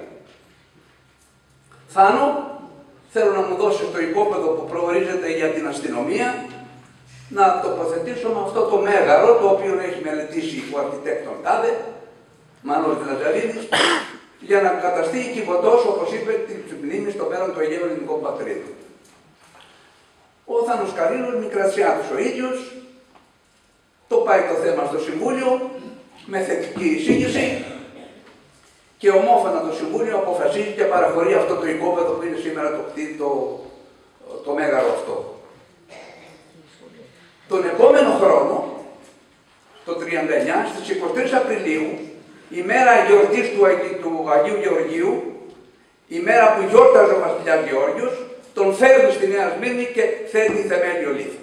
Θάνο, θέλω να μου δώσεις το οικόπεδο που προορίζεται για την αστυνομία, να τοποθετήσω με αυτό το μέγαρο, το οποίο έχει μελετήσει ο αρχιτέκτον Τάδε, Μανώλης Λαζαρίδης, για να καταστεί η κυβωτός, όπως είπε, της μνήμης στο πέραν του Αιγαίου ελληνικών πατρίδων. Ο Θάνος Καρύλος, Μικρασιάτης ο ίδιος, το πάει το θέμα στο Συμβούλιο, με θετική εισήγηση, και ομόφωνα το Συμβούλιο αποφασίζει και παραχωρεί αυτό το οικόπεδο που είναι σήμερα το μέγαρο αυτό. Τον επόμενο χρόνο, το 1939, στις 23 Απριλίου, η μέρα γιορτής του Αγίου Γεωργίου, η μέρα που γιόρταζε ο βασιλιάς Γεώργιος, τον φέρνει στη Νέα Σμύρνη και θέτει θεμέλιο λίθο.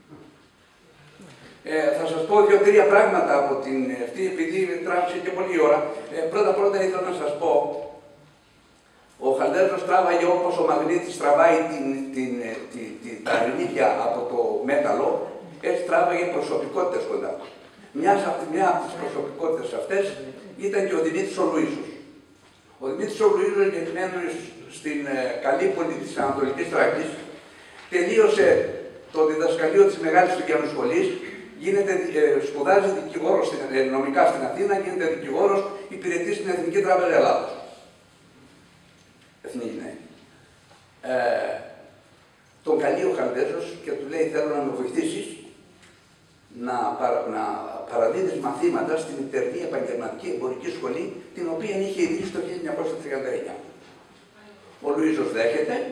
Θα σας πω 2-3 πράγματα από την αυτή, επειδή τράβηξε και πολλή ώρα. Πρώτα ήθελα να σας πω, ο Χαλδέζος τράβαγε όπως ο μαγνήτης τραβάει τα αρνίδια από το μέταλλο, έτσι τράβαγε προσωπικότητες κοντά του. Μια από τις προσωπικότητες αυτές ήταν και ο Δημήτρης ο Λουΐζος. Ο Δημήτρης ο Λουΐζος, γεννημένος στην Καλύπολη της Ανατολικής Θράκης, τελείωσε το διδασκαλείο της Μεγάλης Τουκιανού Σχολής, σπουδάζει δικηγόρος νομικά στην Αθήνα, γίνεται δικηγόρος, υπηρετεί στην Εθνική Τράπεζα Ελλάδος. Εθνική, ναι. Τον καλεί ο Χαλδέζος και του λέει: θέλω να με βοηθήσεις να παραδίδεις μαθήματα στην Ιντερνή Επαγγελματική Εμπορική Σχολή, την οποία είχε ιδρύσει το 1939. Ο Λουίζος δέχεται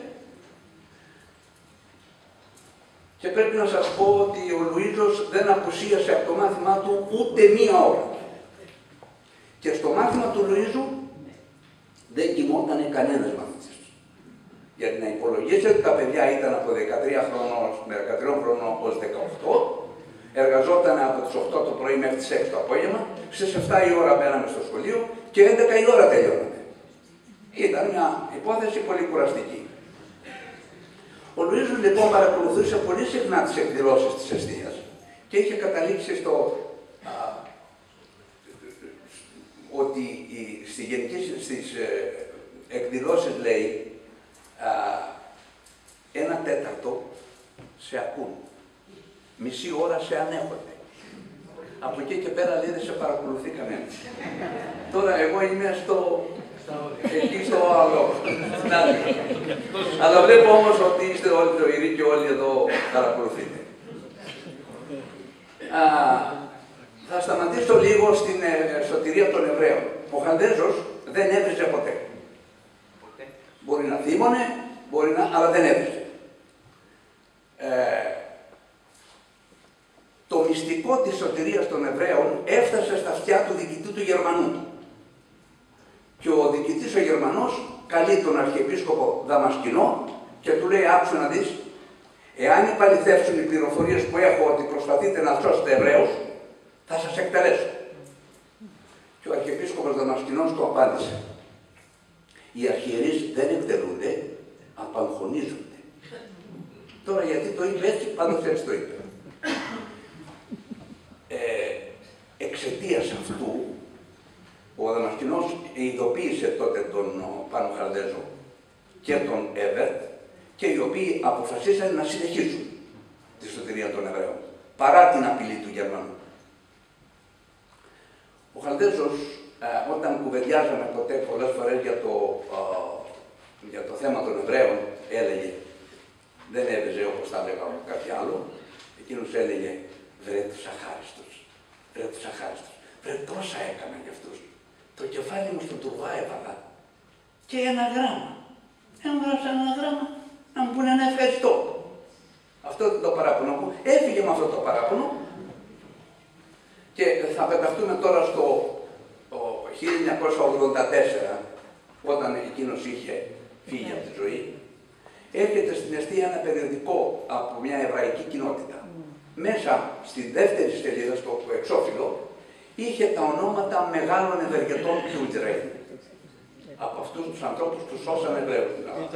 και πρέπει να σας πω ότι ο Λουίζος δεν απουσίασε από το μάθημά του ούτε μία ώρα. Και στο μάθημα του Λουίζου δεν κοιμότανε κανένας μαθητής. Γιατί να υπολογίσετε ότι τα παιδιά ήταν από 13 χρονών ως 18, εργαζόταν από τις 8 το πρωί μέχρι τις 6 το απόγευμα, στις 7 η ώρα μπαίναμε στο σχολείο και 11 η ώρα τελειώναμε. Ήταν μια υπόθεση πολύ κουραστική. Ο Λουίζος λοιπόν παρακολουθούσε πολύ συχνά τις εκδηλώσεις της εστίας και είχε καταλήξει στο ότι στις εκδηλώσεις, λέει, 1/4 σε ακούν, μισή ώρα σε ανέχονται. Από εκεί και πέρα, λέει, δεν σε παρακολουθεί κανένας. Τώρα εγώ είμαι εκεί στο άλλο. Αλλά βλέπω όμως ότι είστε όλοι ζωηροί και όλοι εδώ παρακολουθείτε. Θα σταματήσω λίγο στην σωτηρία των Εβραίων. Ο Χαλδέζος δεν έβριζε ποτέ. Μπορεί να θύμωνε, αλλά δεν έβριζε. Το μυστικό της σωτηρίας των Εβραίων έφτασε στα αυτιά του διοικητή του Γερμανού. Και ο διοικητής ο Γερμανός καλεί τον Αρχιεπίσκοπο Δαμασκηνό και του λέει: άκουσε να δεις, εάν υπαλληθεύσουν οι πληροφορίες που έχω ότι προσπαθείτε να σώσετε Εβραίους, θα σας εκτελέσω. Και ο Αρχιεπίσκοπος Δαμασκηνός του απάντησε: οι αρχιερείς δεν εκτελούνται, απαγχωνίζονται. Τώρα γιατί το είπε έτσι, πάντως έτσι το είπε. Εξαιτίας αυτού, ο Δαμασκηνός ειδοποίησε τότε τον Πάνο Χαλδέζο και τον Έβερτ, και οι οποίοι αποφασίσαν να συνεχίσουν τη σωτηρία των Εβραίων, παρά την απειλή του Γερμανού. Ο Χαλδέζος, όταν κουβεντιάζαμε ποτέ πολλές φορές για το θέμα των Εβραίων, έλεγε, δεν έβαιζε όπως θα έλεγα κάτι άλλο, εκείνος έλεγε: βρε τους αχάριστους, βρε τους αχάριστους, βρε τόσα έκανα για αυτούς. Το κεφάλι μου στον τουρβά έβαλα και ένα γράμμα. Έγραψαν ένα γράμμα να μου πούνε ένα ευχαριστώ. Αυτό το παράπονο μου έφυγε με αυτό το παράπονο. Και θα πεταχτούμε τώρα στο 1984, όταν εκείνος είχε φύγει από τη ζωή. Έρχεται στην εστία ένα περιοδικό από μια εβραϊκή κοινότητα. Μέσα στη δεύτερη σελίδα, στο εξώφυλλο, είχε τα ονόματα μεγάλων ευεργετών του Ισραήλ. Από αυτούς τους ανθρώπους τους σώσαν Εβραίους.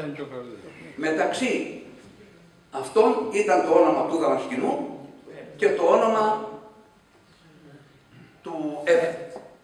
Μεταξύ αυτών ήταν το όνομα του Δαμασκηνού και το όνομα του Έβερτ.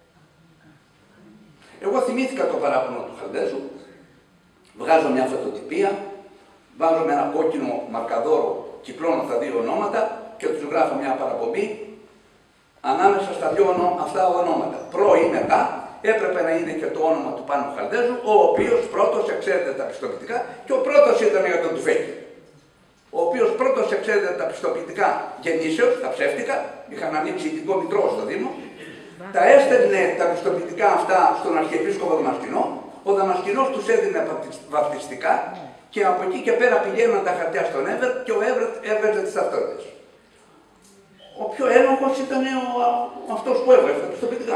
Εγώ θυμήθηκα το παράπονο του Χαλδέζου, βγάζω μια φωτοτυπία, βάζω με ένα κόκκινο μαρκαδόρο, κυκλώνω τα δύο ονόματα και τους γράφω μια παραπομπή. Ανάμεσα στα δύο αυτά ονόματα, προ ή μετά, έπρεπε να είναι και το όνομα του Πάνου Χαλδέζου, ο οποίος πρώτος εξέδεται τα πιστοποιητικά και ο πρώτος ήταν για τον Τουφέκη. Ο οποίος πρώτος εξέδεται τα πιστοποιητικά γεννήσεως, τα ψεύτικα, είχαν ανοίξει ειδικό μητρό στο Δήμο, τα έστελνε τα πιστοποιητικά αυτά στον Αρχιεπίσκοπο Δαμασκηνό, ο Δαμασκηνός τους έδινε βαπτιστικά και από εκεί και πέρα πηγαίναν τα χαρτιά στον Έβερτ και ο Έβερτ έβγαζε τις ταυτότητες. Ο πιο ένοχος ήταν αυτός που έβγαζε τα πιστοποιητικά.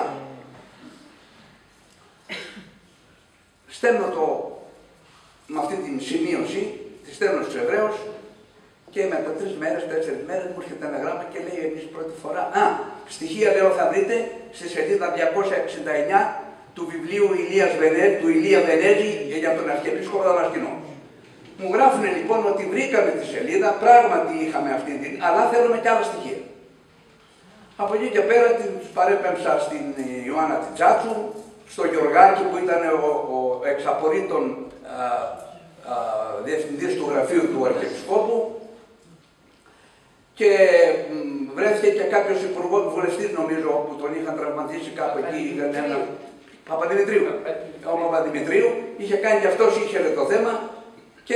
Στέλνω με αυτή την σημείωση, τη στέλνω στους Εβραίους και μετά 3 μέρες, 4 μέρες μου έρχεται ένα γράμμα και λέει: εμείς πρώτη φορά, στοιχεία λέω θα βρείτε στη σελίδα 269 του βιβλίου του Ηλία Βενέζη για τον Αρχιεπίσκοπο Δαμασκηνό. Μου γράφουν λοιπόν ότι βρήκαμε τη σελίδα, πράγματι είχαμε αυτή την, αλλά θέλουμε και άλλα στοιχεία. Από εκεί και πέρα τους παρέπεμψα στην Ιωάννα Τιτσάτσου, στο Γιωργάκη που ήταν ο εξαπορρίτων διευθυντής του γραφείου του Αρχιεπισκόπου και βρέθηκε και κάποιος βουλευτής, νομίζω, που τον είχαν τραυματίσει κάπου εκεί, είχαν ένα Παπαδημητρίου. Ο Παπαδημητρίου είχε κάνει και αυτός, είχε το θέμα και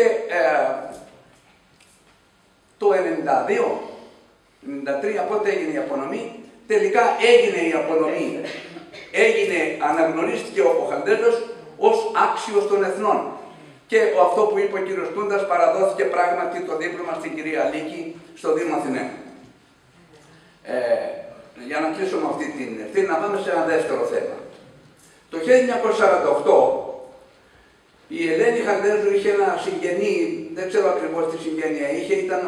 το 92-93, πότε έγινε η απονομή, τελικά έγινε η απονομή. Αναγνωρίστηκε ο Χαλδέζος ως άξιος των εθνών. Και αυτό που είπε ο κύριος Τούντας, παραδόθηκε πράγματι το δίπλωμα στην κυρία Λίκη στο Δήμο Αθηναίων. Για να κλείσω με αυτή την ευθύνη, να πάμε σε ένα δεύτερο θέμα. Το 1948 η Ελένη Χαλδέζου είχε ένα συγγενή, δεν ξέρω ακριβώς τι συγγένεια είχε, ήταν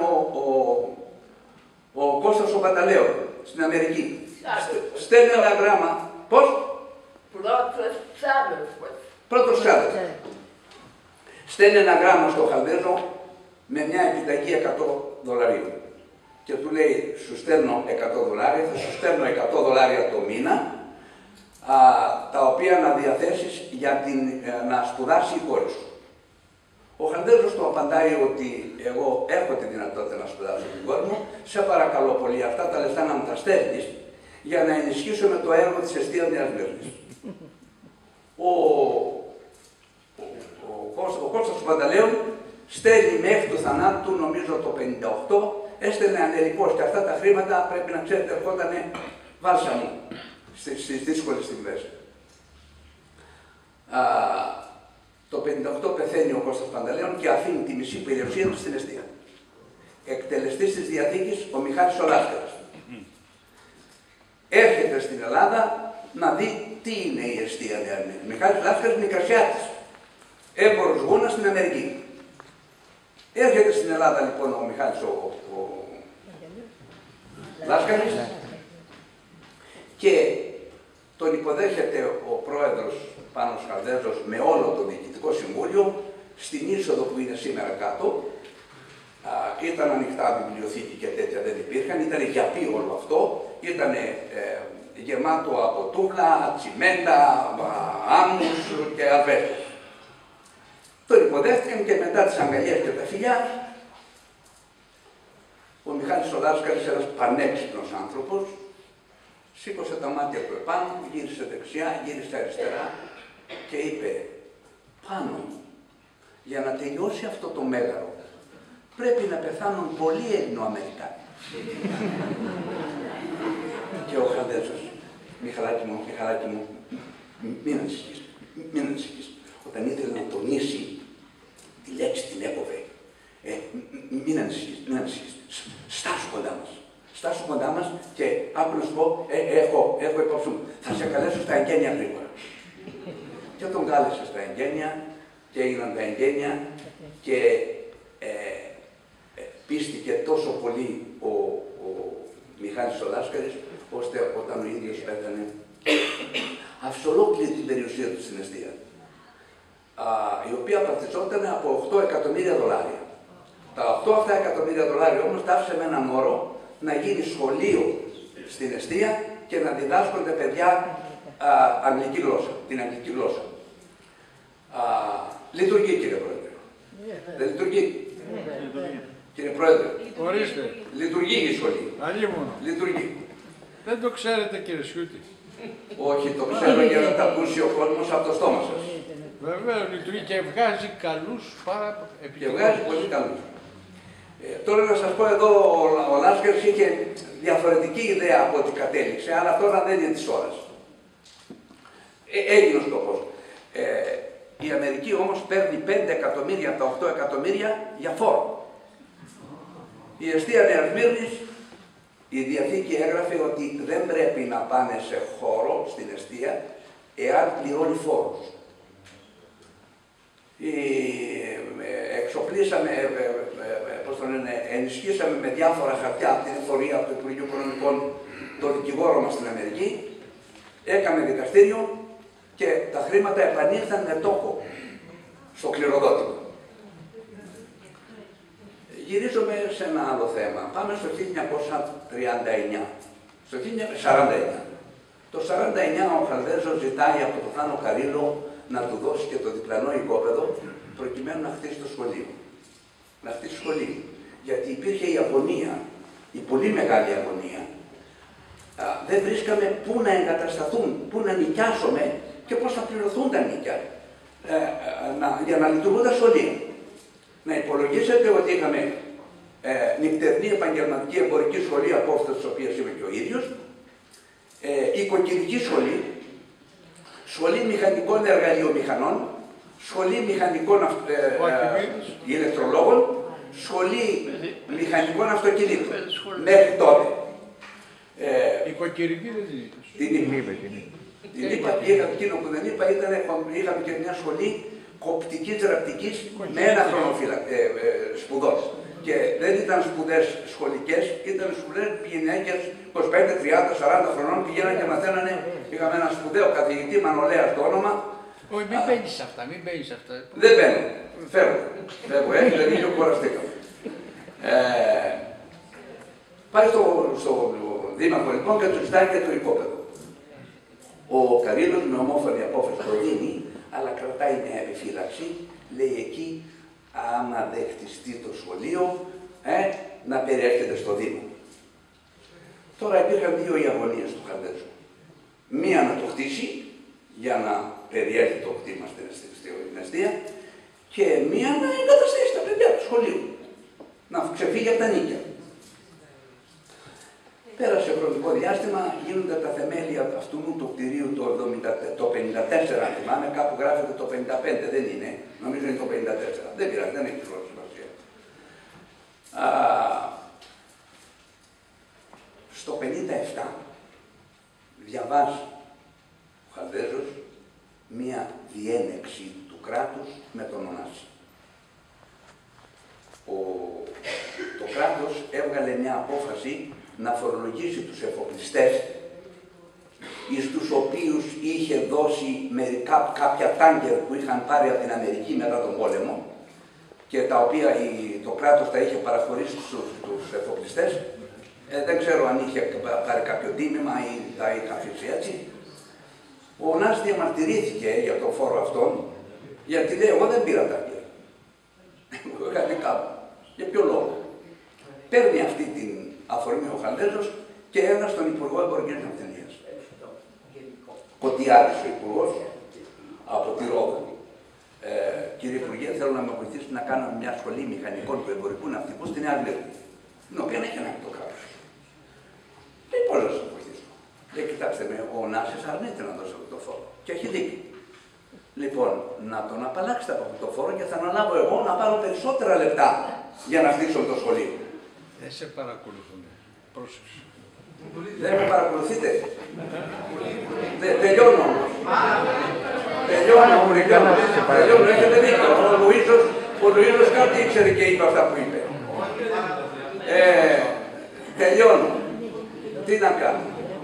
ο Κώστας ο Πανταλέο στην Αμερική. Στέλνει ένα γράμμα. Πώς? Πρώτος ξάδερφος. Στέλνει ένα γράμμα στο Χαλδέζο με μια επιταγή $100 και του λέει, σου στέλνω $100, θα σου στέλνω $100 το μήνα, τα οποία να διαθέσεις για να σπουδάσει η κόρη σου. Ο Χαλδέζος του απαντάει ότι εγώ έχω τη δυνατότητα να σπουδάσω την κόρη μου, σε παρακαλώ πολύ αυτά τα λεφτά να μου τα στέλνεις για να ενισχύσουμε το έργο της εστίας Νέας Μύρνης. Ο Κώστας του Πανταλέου στέλνει μέχρι το θανάτου του, νομίζω το 58, έστελνε ανελικός και αυτά τα χρήματα πρέπει να ξέρετε ερχότανε βάλσαμο στις δύσκολες στιγμές. Το 58 πεθαίνει ο Κώστας Πανταλέων και αφήνει τη μισή περιουσία του στην εστία. Εκτελεστής της Διαθήκης ο Μιχάλης ο Λάσκαρας. Έρχεται στην Ελλάδα να δει τι είναι η εστία Νέα Μύρνη. Μιχάλης Λάσκαρας Μικρασιάτης, έμπορος γούνα στην Αμερική. Έρχεται στην Ελλάδα λοιπόν ο Μιχάλης ο Λάσκαρης και τον υποδέχεται ο πρόεδρος Πάνος Χαλδέζος με όλο το Διοικητικό Συμβούλιο στην είσοδο που είναι σήμερα κάτω. Ήταν ανοιχτά βιβλιοθήκη και τέτοια δεν υπήρχαν, ήταν γιαπί όλο αυτό, ήταν γεμάτο από τούβλα, τσιμέντα, άμμους και αβέρτες. Τον υποδέχτηκαν και μετά τις αγκαλιές και τα φιλιά, ο Μιχάλης ο Λάσκαρης, ένας πανέξυπνος άνθρωπος, σήκωσε τα μάτια του επάνω, γύρισε δεξιά, γύρισε αριστερά και είπε, Πάνο, για να τελειώσει αυτό το μέγαρο, πρέπει να πεθάνουν πολλοί Ελληνοαμερικάνοι. Και ο Χαλδέζος, Μιχαλάκη μου, μην ανησυχείς, μην ανησυχείς. Όταν ήθελε να τονίσει τη λέξη την έκοβε. Μην ανησυχείς, μην ανησυχείς. Στάσου κοντά μας. Στάσου κοντά μας και άκου να σου πω, έχω υπόψη μου. Θα σε καλέσω στα εγγένεια γρήγορα. Και τον κάλεσε στα εγγένεια και έγιναν τα εγγένεια και πίστηκε τόσο πολύ ο Μιχάλης ο Λάσκαρης, ώστε όταν ο ίδιος πέθανε, άφησε ολόκληρη την περιουσία του στην εστία, η οποία παρτιζόταν από $8 εκατομμύρια. Τα $8 εκατομμύρια όμως τα άφησε με ένα μωρό να γίνει σχολείο στην εστία και να διδάσκονται παιδιά αγγλική γλώσσα, την αγγλική γλώσσα. Λειτουργεί, κύριε Πρόεδρε. Δεν λειτουργεί. Κύριε Πρόεδρε, ορίστε. Λειτουργεί η σχολή. Αλλήμωνο. Λειτουργεί. Δεν το ξέρετε, κύριε Σιούτη. Όχι, το ξέρω για να τα ακούσει ο κόσμος από το στόμα σας. Βέβαια, λειτουργεί και βγάζει καλούς πάρα επιτυχώς. Και βγάζει πολύ καλούς. Τώρα να σας πω εδώ, ο Λάσκαρης είχε διαφορετική ιδέα από ό,τι κατέληξε, αλλά τώρα δεν είναι της ώρας. Έγινε ο στόχος. Η Αμερική όμως παίρνει 5 εκατομμύρια από τα 8 εκατομμύρια για φόρο. Η εστία Νέας Μύρνης, η Διαθήκη έγραφε ότι δεν πρέπει να πάνε σε χώρο στην εστία εάν πληρώνει φόρους. Εξοπλίσαμε, ενισχύσαμε με διάφορα χαρτιά από την εφορία του Υπουργείου Οικονομικών το δικηγόρο μας στην Αμερική, έκαμε δικαστήριο και τα χρήματα επανήλθαν με τόκο στο κληροδότημα. Γυρίζουμε σε ένα άλλο θέμα. Πάμε στο 1939. Στο 1949. Το 1949 ο Χαλδέζος ζητάει από τον Θάνο Καρύλο να του δώσει και το διπλανό οικόπεδο προκειμένου να χτίσει το σχολείο. Να χτίσει σχολείο. Γιατί υπήρχε η αγωνία, η πολύ μεγάλη αγωνία. Δεν βρίσκαμε πού να εγκατασταθούν, πού να νοικιάσουμε και πώς θα πληρωθούν τα νίκια για να λειτουργούν τα σχολεία. Να υπολογίσετε ότι είχαμε νυχτερινή επαγγελματική εμπορική σχολή, απόφαση της οποίας είμαι και ο ίδιος, οικοκυρική σχολή, σχολή μηχανικών εργαλειομηχανών, σχολή μηχανικών ηλεκτρολόγων, σχολή μηχανικών αυτοκινήτων. Μέχρι τότε. Οικοκυρική δεν την είπα. Την είπα, εκείνο που δεν είπα ήταν, είχαμε και μια σχολή κοπτικής ραπτικής με ένα χρόνο σπουδών. Και δεν ήταν σπουδές σχολικές, ήταν σπουδές γυναίκες 25, 30, 40 χρονών πηγαίναν και μαθαίνανε. Είχαμε ένα σπουδαίο καθηγητή, Μανολέας το όνομα. Όχι, μην μπαίνεις αυτά, μην μπαίνεις αυτά. Δεν μπαίνω. Φεύγω. Έχετε δίκιο, κουραστήκαμε. Πάει στο δήμαρχο λοιπόν και του ζητάει και το οικόπεδο. Ο Καρύλος με ομόφωνη απόφαση το δίνει, αλλά κρατάει μια επιφύλαξη. Λέει εκεί, άμα δεν χτιστεί το σχολείο, να περιέρχεται στο Δήμο. Τώρα υπήρχαν δύο οι αγωνίες του Χαλδέζου. Μία να το χτίσει, για να περιέρχεται το κτήμα στην αιστεία, και μία να εγκαταστήσει τα παιδιά του σχολείου. Να ξεφύγει από τα νίκια. Πέρασε χρονικό διάστημα, γίνονται τα θεμέλια αυτού του κτηρίου το 54, αν θυμάμαι, κάπου γράφεται το 55, δεν είναι, νομίζω είναι το 54, δεν πειράζει, δεν έχει χρόνο σημασία. Στο 57 διαβάζει ο Χαλδέζος μία διένεξη του κράτους με τον Ωνάση. Το κράτος έβγαλε μια απόφαση να φορολογήσει τους εφοπλιστές, εις τους οποίους είχε δώσει κάποια τάγκερ που είχαν πάρει από την Αμερική μετά τον πόλεμο και τα οποία το κράτος τα είχε παραχωρήσει στους εφοπλιστές. Δεν ξέρω αν είχε πάρει κάποιο τίμημα ή τα είχε αφήσει έτσι. Ο Ωνάς διαμαρτυρήθηκε για τον φόρο αυτόν, γιατί λέει: εγώ δεν πήρα τάγκερ. Εγώ είχα δικά μου. Για ποιο λόγο? Παίρνει αυτή την αφορμή ο Χαλδέζος και ένα στον Υπουργό Εμπορικής Ναυτιλίας. Κωτιάδης ο Υπουργός από τη Ρόδο. Κύριε Υπουργέ, θέλω να με βοηθήσετε να κάνω μια σχολή μηχανικών του εμπορικού ναυτικού στην Νέα Βλέπη, την οποία έχει ανάγκη το κράτος. Λέει: πώς να σας βοηθήσω? Λέει: κοιτάξτε με, ο Ωνάσης αρνείται να δώσει αυτό το φόρο. Και έχει δίκιο. Λοιπόν, να τον απαλλάξετε από αυτό το φόρο και θα αναλάβω εγώ να πάρω περισσότερα λεπτά για να χτίσω το σχολείο. Δεν σε παρακολουθούν. Πρόσεξε. Δεν με παρακολουθείτε. Τελειώνω όμως. Τελειώνω. Έχετε δίκιο. Ο Λουίζος κάτι ήξερε και είπε αυτά που είπε. Τελειώνω. Τι να κάνω?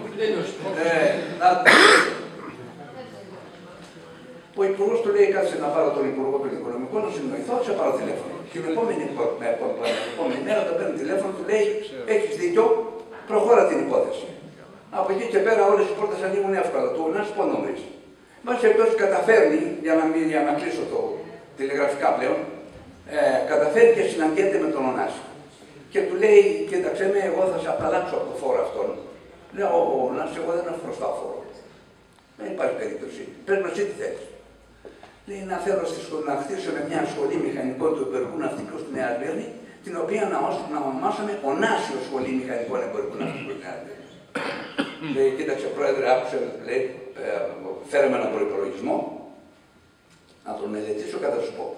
Ο Υπουργός του λέει: κάτσε να πάρω τον Υπουργό των Οικονομικών, να συνοηθώ, σε πάρω τηλέφωνο. Την επόμενη μέρα τον παίρνει τηλέφωνο, του λέει: έχεις δίκιο, προχώρα την υπόθεση. Από εκεί και πέρα όλες οι πόρτες ανοίγουν εύκολα. Του να σου πω νωρίς. Βάσει εκτός καταφέρνει, για να κλείσω το τηλεγραφικά πλέον, καταφέρει και συναντιέται με τον Ωνάση. Και του λέει: κοίταξε με, εγώ θα σε απαλλάξω από το φόρο αυτόν. Λέω: ο Ωνάση, εγώ δεν έχω χρωστά φόρο. Δεν υπάρχει περίπτωση. Πρέπει να εσύ τι θέλεις. Λέει: να θέλω να χτίσουμε μια σχολή μηχανικών του εμπορικού ναυτικού στη Νέα Σμύρνη, την οποία να ονομάσουμε Ωνάσιο Σχολή Μηχανικών Εμπορικού Ναυτικού στη Νέα Σμύρνη. Λέει: κοίταξε πρόεδρε, άκουσε, λέει, φέραμε έναν προϋπολογισμό, να τον μελετήσω και θα σου πω.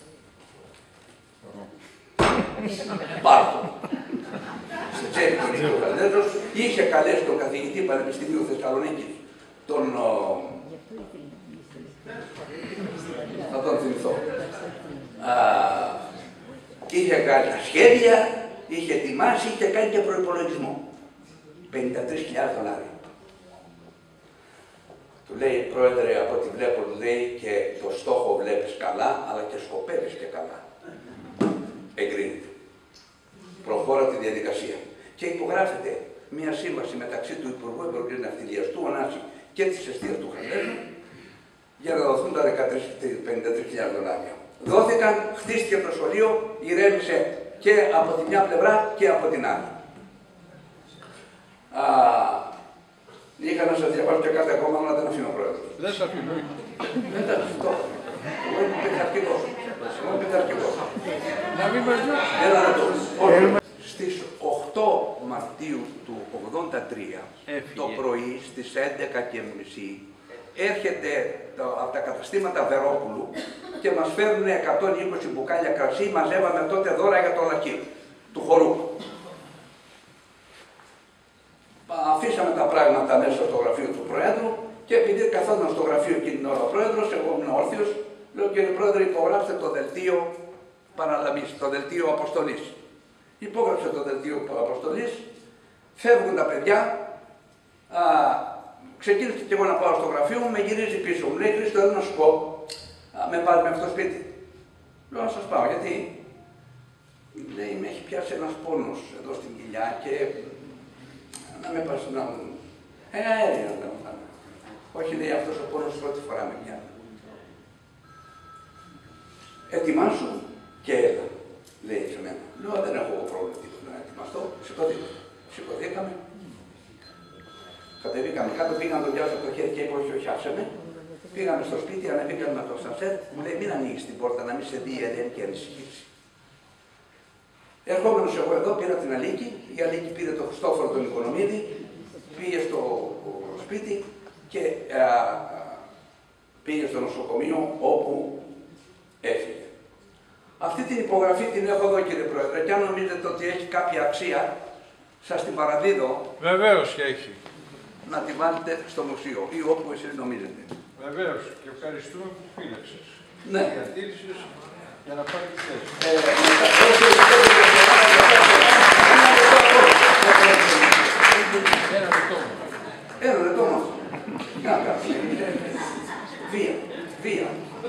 Πάρτο. Στην τσέπη του Νίκο Χαλδέζος είχε καλέσει τον καθηγητή Πανεπιστημίου Θεσσαλονίκης, θα τον θυμηθώ. Είχε κάνει τα σχέδια, είχε ετοιμάσει, είχε κάνει και προϋπολογισμό. $53.000. Του λέει: πρόεδρε, από ό,τι βλέπω, του λέει, και το στόχο βλέπεις καλά, αλλά και σκοπεύεις και καλά. Εγκρίνεται. Προχώρα τη διαδικασία. Και υπογράφεται μια σύμβαση μεταξύ του Υπουργού Εμπορικής Ναυτιλίας του Ωνάση και της εστίας του Χαλδέζου για να δοθούν τα 53.000 δολάρια. Δόθηκαν, χτίστηκε το σχολείο, ηρέμησε και από τη μια πλευρά και από την άλλη. Είχα να σας διαβάσω και κάτι ακόμα, αλλά δεν αφήνω πρόεδρο. Δεν σας αφήνω. Εντάξει, το. Εγώ είμαι πειθαρχικός. Εγώ είμαι πειθαρχικός. Να μην μας δώσει. Ένα λεπτό. Στις 8 Μαρτίου του 1983, το πρωί στις 11:30, έρχεται από τα καταστήματα Βερόπουλου και μας φέρνουν 120 μπουκάλια κρασί. Μαζεύαμε τότε δώρα για το λαχείο του χορού. Αφήσαμε τα πράγματα μέσα στο γραφείο του Προέδρου και επειδή καθόταν στο γραφείο εκείνη την ώρα ο Πρόεδρος, εγώ ήμουν όρθιος, λέω: κύριε Πρόεδρε, υπογράψτε το δελτίο παραλαβής, το δελτίο αποστολής. Υπόγραψε το δελτίο αποστολής, φεύγουν τα παιδιά, ξεκίνησα και εγώ να πάω στο γραφείο μου, με γυρίζει πίσω μου, λέει: Χρήστο, θέλω να σου πω, με πάρει μέχρι το σπίτι. Λέω: να σας πάω, γιατί? Λέει: με έχει πιάσει ένας πόνος εδώ στην κοιλιά και να με πας να μου... αέρια να μου πάνε. Όχι, λέει, αυτός ο πόνος πρώτη φορά με πιάνει. Ετοιμάσου και έλα, λέει σε μένα. Λέω: δεν έχω πρόβλημα τίποτα να ετοιμαστώ. Σηκωθήκαμε. Κατεβήκαμε κάτω, πήγαμε τον πιάσω από το χέρι και είπε: όχι, όχι, άσε με. Πήγαμε στο σπίτι, ανεβήκαμε με το σανσέρ. Μου λέει: μην ανοίγεις την πόρτα, να μην σε δει η Ελένη και ανησυχήσει. Ερχόμενος εγώ εδώ, πήρα την Αλίκη, η Αλίκη πήρε το Χριστόφορο τον Οικονομίδη, πήγε στο σπίτι και πήγε στο νοσοκομείο όπου έφυγε. Αυτή την υπογραφή την έχω εδώ, κύριε Πρόεδρε, και αν νομίζετε ότι έχει κάποια αξία, σας την παραδίδω. Βεβαίως και έχει. Να τη βάλετε στο μουσείο ή όπου εσείς νομίζετε. Βεβαίως και ευχαριστούμε που φύλαξες. Ναι. Διατήρησες για να πάρει τη θέση. Ένα λεπτό. Ένα λεπτό μας. Βία.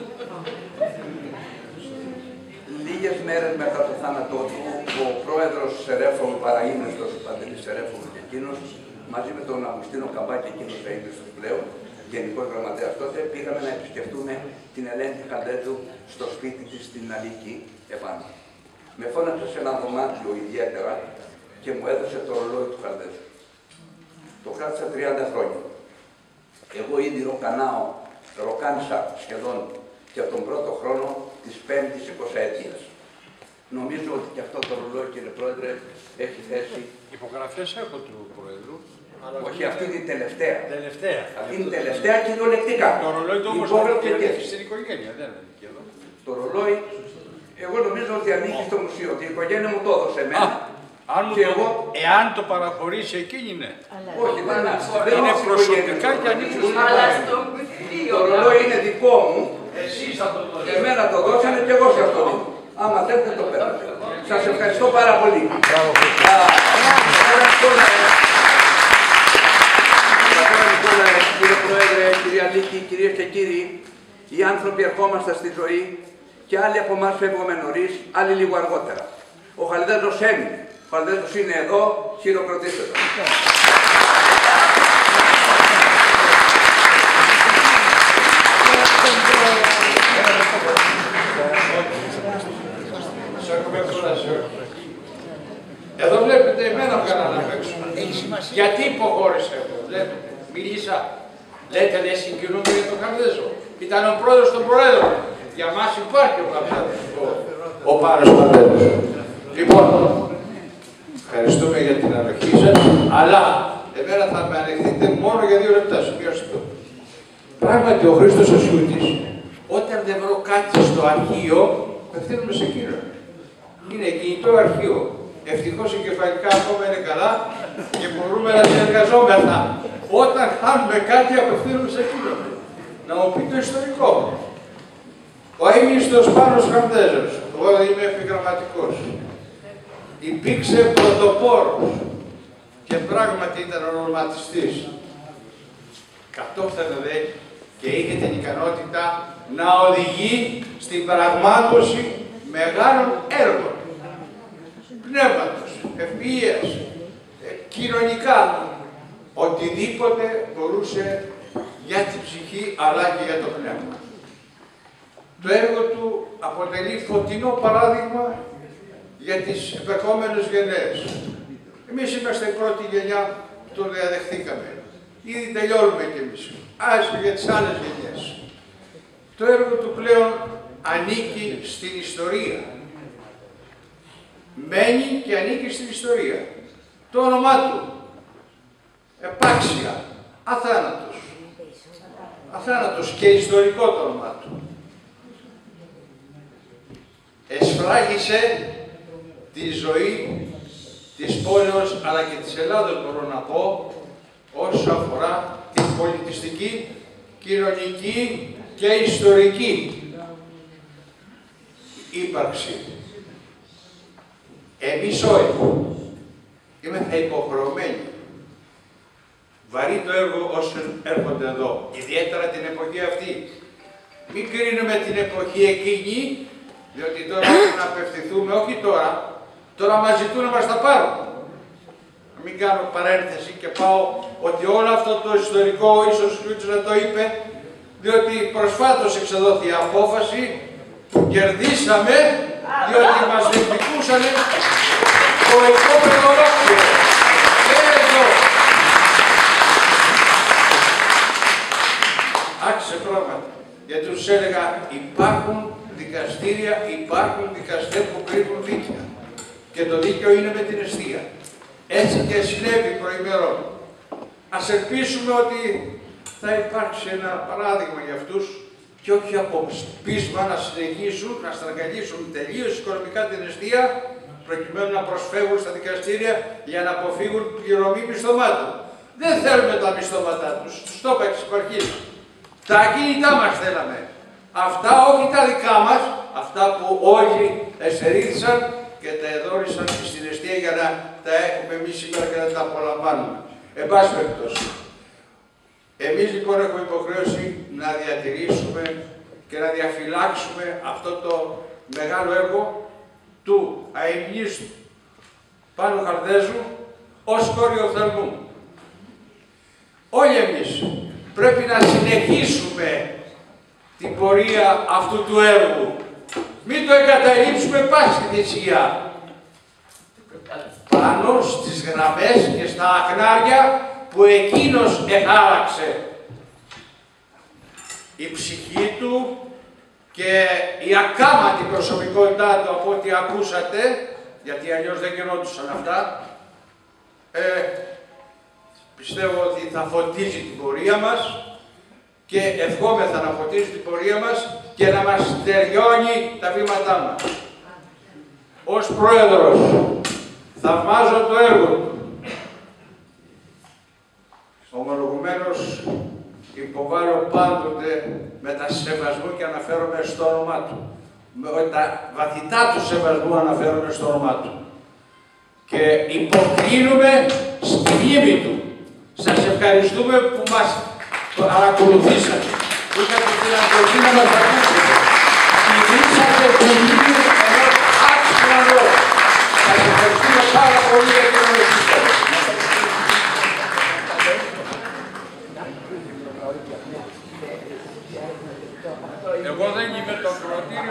Λίγες μέρες μετά το θάνατό του, ο πρόεδρος Σερέφωλου, παραείμνηστος Παντελής Σερέφωλου και εκείνος, μαζί με τον Αυγουστίνο Καμπάκη, εκείνος αείμνηστος πλέον, γενικός γραμματέας τότε, πήγαμε να επισκεφτούμε την Ελένη Χαλδέζου στο σπίτι της στην Αλίκη επάνω. Με φώναξε σε ένα δωμάτιο ιδιαίτερα και μου έδωσε το ρολόι του Χαλδέζου. Το κράτησα 30 χρόνια. Εγώ ήδη ροκάνησα σχεδόν και από τον πρώτο χρόνο της 5ης 20ετίας. Νομίζω ότι και αυτό το ρολόι, κύριε Πρόεδρε, έχει θέση. Υπογραφές έχω του Πρόεδρου. Όχι, αυτή είναι η τελευταία. Τελευταία. Αυτή είναι η τελευταία κυριολεκτικά. Το ρολόι του όμως ανήκει στην οικογένεια, δεν ανήκει εδώ. Το ρολόι, εγώ νομίζω ότι ανήκει στο μουσείο. Η οικογένεια μου το έδωσε εμένα. Εάν το παραχωρήσει εκείνη, ναι. Όχι, δεν είναι προσωπικά και ανήκει στην οικογένεια. Το ρολόι είναι δικό μου. Εσείς θα το δώσετε. Εμένα το δώσανε και εγώ σε αυτό. Άμα θέλετε το παίρνετε. Σας ευχαριστώ πάρα πολύ. Κύριε Πρόεδρε, κυρία Αλίκη, κυρίες και κύριοι, οι άνθρωποι ερχόμαστε στη ζωή και άλλοι από εμάς φεύγουμε νωρίς, άλλοι λίγο αργότερα. Ο Χαλδέζος έμεινε. Ο Χαλδέζος είναι εδώ, χειροκροτήστε τον. Εδώ βλέπετε εμένα βγάλανε απ' έξω. Γιατί υποχώρησα εγώ, βλέπετε. Μίλησα. Λέτε, δεν συγκινούμε για τον Χαλδέζο. Ήταν ο πρόεδρος των Προέδρων. Για μας υπάρχει ο Χαλδέζος. Ο Πάρος Χαλδέζος. Λοιπόν, ευχαριστούμε για την ανοχή σας, αλλά εμένα θα με ανεχθείτε μόνο για 2 λεπτά. Σημειώστε το. Πράγματι, ο Χρήστος ο Σιούτης, όταν δεν βρω κάτι στο αρχείο, απευθύνομαι σε εκείνον. Είναι κινητό αρχείο. Ευτυχώς η κεφαλικά ακόμα είναι καλά και μπορούμε να συνεργαζόμεθα. Όταν χάνουμε κάτι, απευθύνουμε σε εκείνον. Να μου πει το ιστορικό. Ο αείμνηστος Πάνος Χαλδέζος, εγώ είμαι επιγραμματικός, υπήρξε πρωτοπόρος και πράγματι ήταν ονοματιστής. Κατόφθανε δε και είχε την ικανότητα να οδηγεί στην πραγμάτωση μεγάλων έργων. Πνεύματος, ευφυΐας, κοινωνικά, οτιδήποτε μπορούσε για την ψυχή αλλά και για το πνεύμα. Το έργο του αποτελεί φωτεινό παράδειγμα για τις επερχόμενες γενναίες. Εμείς είμαστε η πρώτη γενιά που το διαδεχθήκαμε. Ήδη τελειώνουμε κι εμείς. Άσχετο για τις άλλες γενιές. Το έργο του πλέον ανήκει στην ιστορία. Μένει και ανήκει στην ιστορία. Το όνομά του, επάξια, αθάνατος. Αθάνατος και ιστορικό το όνομά του. Εσφράγισε τη ζωή της πόλεως αλλά και της Ελλάδος, μπορώ να πω, όσο αφορά την πολιτιστική, κοινωνική και ιστορική ύπαρξη. Εμείς όλοι είμαστε υποχρεωμένοι. Βαρύ το έργο όσων έρχονται εδώ, ιδιαίτερα την εποχή αυτή. Μην κρίνουμε την εποχή εκείνη, διότι τώρα πρέπει να απευθυνθούμε, όχι τώρα μας ζητούν να μας τα πάρουν. Να μην κάνω παρένθεση και πάω ότι όλο αυτό το ιστορικό, ίσως να το είπε, διότι προσφάτως εξεδόθη η απόφαση, κερδίσαμε, διότι μας διεκδικούσαν το επόμενο ολόκληρο. Άξιζε πράγματα. Γιατί τους έλεγα, υπάρχουν δικαστήρια, υπάρχουν δικαστές που κρίνουν δίκαια. Και το δίκαιο είναι με την αιστεία. Έτσι και συνέβη προημερών. Ας ελπίσουμε ότι θα υπάρξει ένα παράδειγμα για αυτούς και όχι από πείσμα να συνεχίσουν, να στραγγαλίσουν τελείως οικονομικά την αιστεία, προκειμένου να προσφεύγουν στα δικαστήρια για να αποφύγουν πληρωμή μισθωμάτων. Δεν θέλουμε τα μισθώματά τους, τους το είπα εξ επαρχής. Τα ακίνητά μας θέλαμε. Αυτά όχι τα δικά μας, αυτά που όλοι εστερήθησαν και τα εδόρισαν στην αιστεία για να τα έχουμε εμείς σήμερα και να τα απολαμβάνουμε. Εν πάση περιπτώσει. Εμείς λοιπόν έχουμε υποχρέωση να διατηρήσουμε και να διαφυλάξουμε αυτό το μεγάλο έργο του αειμνίστου Πάνου Χαρδέζου ως κόριο θερμού. Όλοι εμείς πρέπει να συνεχίσουμε την πορεία αυτού του έργου. Μην το εγκαταλείψουμε πάση θυσία. Πάνω στις γραμμές και στα αχνάρια που εκείνος εχάραξε. Η ψυχή του και η ακάματη προσωπικότητά του από ό,τι ακούσατε, γιατί αλλιώς δεν γινόντουσαν αυτά, πιστεύω ότι θα φωτίζει την πορεία μας και ευχόμεθα να φωτίζει την πορεία μας και να μας στεριώνει τα βήματά μας. Ως πρόεδρος θαυμάζω το έργο του. Ομολογουμένως υποβάλλω πάντοτε μετασεβασμού και αναφέρομαι στο όνομά του. Με τα βαθυτά του σεβασμού αναφέρομαι στο όνομά του. Και υποκρίνουμε στη μνήμη του. Σας ευχαριστούμε που μας παρακολουθήσατε. Που είχατε την αντοχή να μας ακούσετε. Τηρήσατε τη μνήμη ενός άξιου ανθρώπου. Σας ευχαριστούμε πάρα πολύ για την γνωσή σας. Εγώ δεν είμαι το ακροατήριο.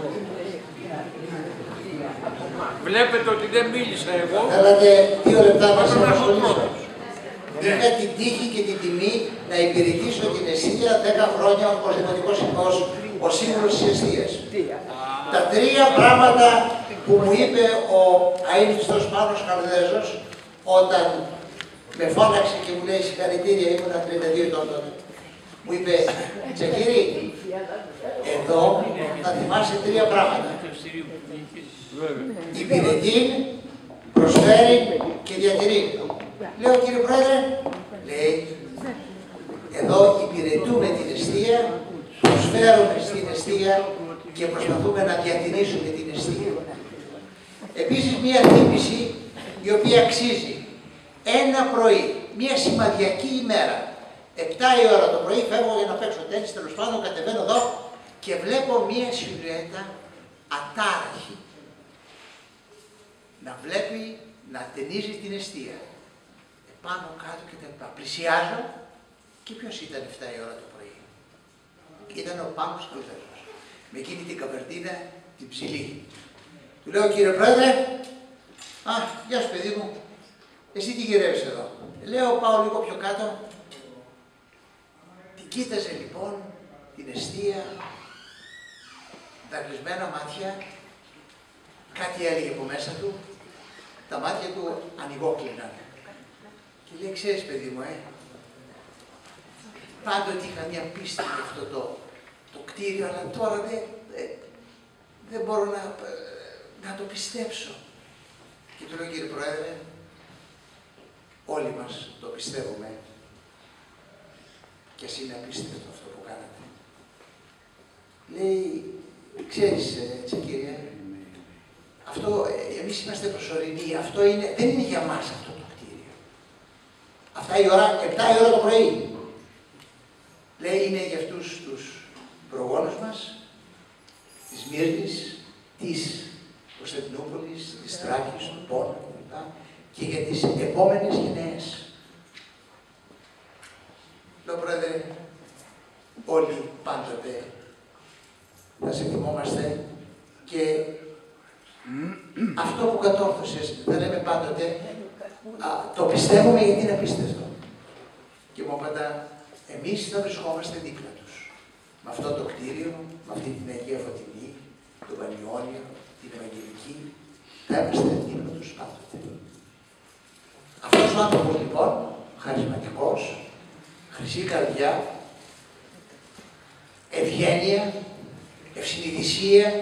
Βλέπετε ότι δεν μίλησα εγώ. Θέλατε 2 λεπτά να σας απασχολήσω. Είχα την τύχη και την τιμή να υπηρετήσω την εστία 10 χρόνια ως δημοτικός ως σύμβουλος της εστίας. Τα 3 πράγματα που μου είπε ο αείμνηστος Πάνος Χαρδέζος όταν με φώναξε και μου λέει συγχαρητήρια, ήμουνα 32 ετών τότε. Μου είπε, Τσακίρη, εδώ θα θυμάσαι 3 πράγματα. Υπηρετεί, προσφέρει και διατηρεί. Λέω, κύριε Πρόεδρε, λέει, εδώ υπηρετούμε την εστία, προσφέρουμε στην εστία και προσπαθούμε να διατηρήσουμε την εστία. Επίσης, μία θύμηση η οποία αξίζει. Ένα πρωί, μία σημαδιακή ημέρα, 7 η ώρα το πρωί, φεύγω για να παίξω τένις, τέλος πάντων, κατεβαίνω εδώ και βλέπω μία σιλουέτα ατάραχη να βλέπει να ταινίζει την εστία. Πάνω κάτω και τα λοιπά. Πλησιάζω Και ποιος ήταν 7 η ώρα το πρωί? Ήταν ο Πάνος Χαλδέζος, με εκείνη την καβερτίνα, την ψηλή. Του λέω, κύριε Πρόεδρε, γεια σου παιδί μου, εσύ τι γυρεύεις εδώ? Λέω, πάω λίγο πιο κάτω. Την κοίταζε λοιπόν την εστία, τα κλεισμένα μάτια, κάτι έλεγε από μέσα του, τα μάτια του ανοιγόκλειναν. Και λέει, ξέρεις παιδί μου, πάντοτε είχα μια πίστη με αυτό το κτίριο, αλλά τώρα δεν μπορώ να το πιστέψω. Και του λέω, κύριε Πρόεδρε, όλοι μας το πιστεύουμε και ας είναι απίστευτο αυτό που κάνατε. Λέει, ξέρεις, κύριε, αυτό, εμείς είμαστε προσωρινοί, αυτό δεν είναι για μας αυτό το κτίριο. Αυτά η ώρα, 7 η ώρα το πρωί. Λέει, είναι για αυτούς τους προγόνους μας, της Μύρνης, της Κωνσταντινούπολης, της Τράκης, του Πόνα κλπ. Και για τις επόμενες γενναίες. Λέω, Πρόεδρε, όλοι πάντοτε θα σε θυμόμαστε και αυτό που κατόρθωσες, δεν λέμε πάντοτε, το πιστεύουμε γιατί είναι απίστευτο. Και μου απαντά, εμείς θα βρισκόμαστε δίπλα τους. Με αυτό το κτίριο, με αυτή την Αγία Φωτεινή, τον Πανιόνιο, την Ευαγγελική, θα είμαστε δίπλα τους πάντοτε. Αυτός ο άνθρωπος λοιπόν, χαρισματικός, χρυσή καρδιά, ευγένεια, ευσυνειδησία,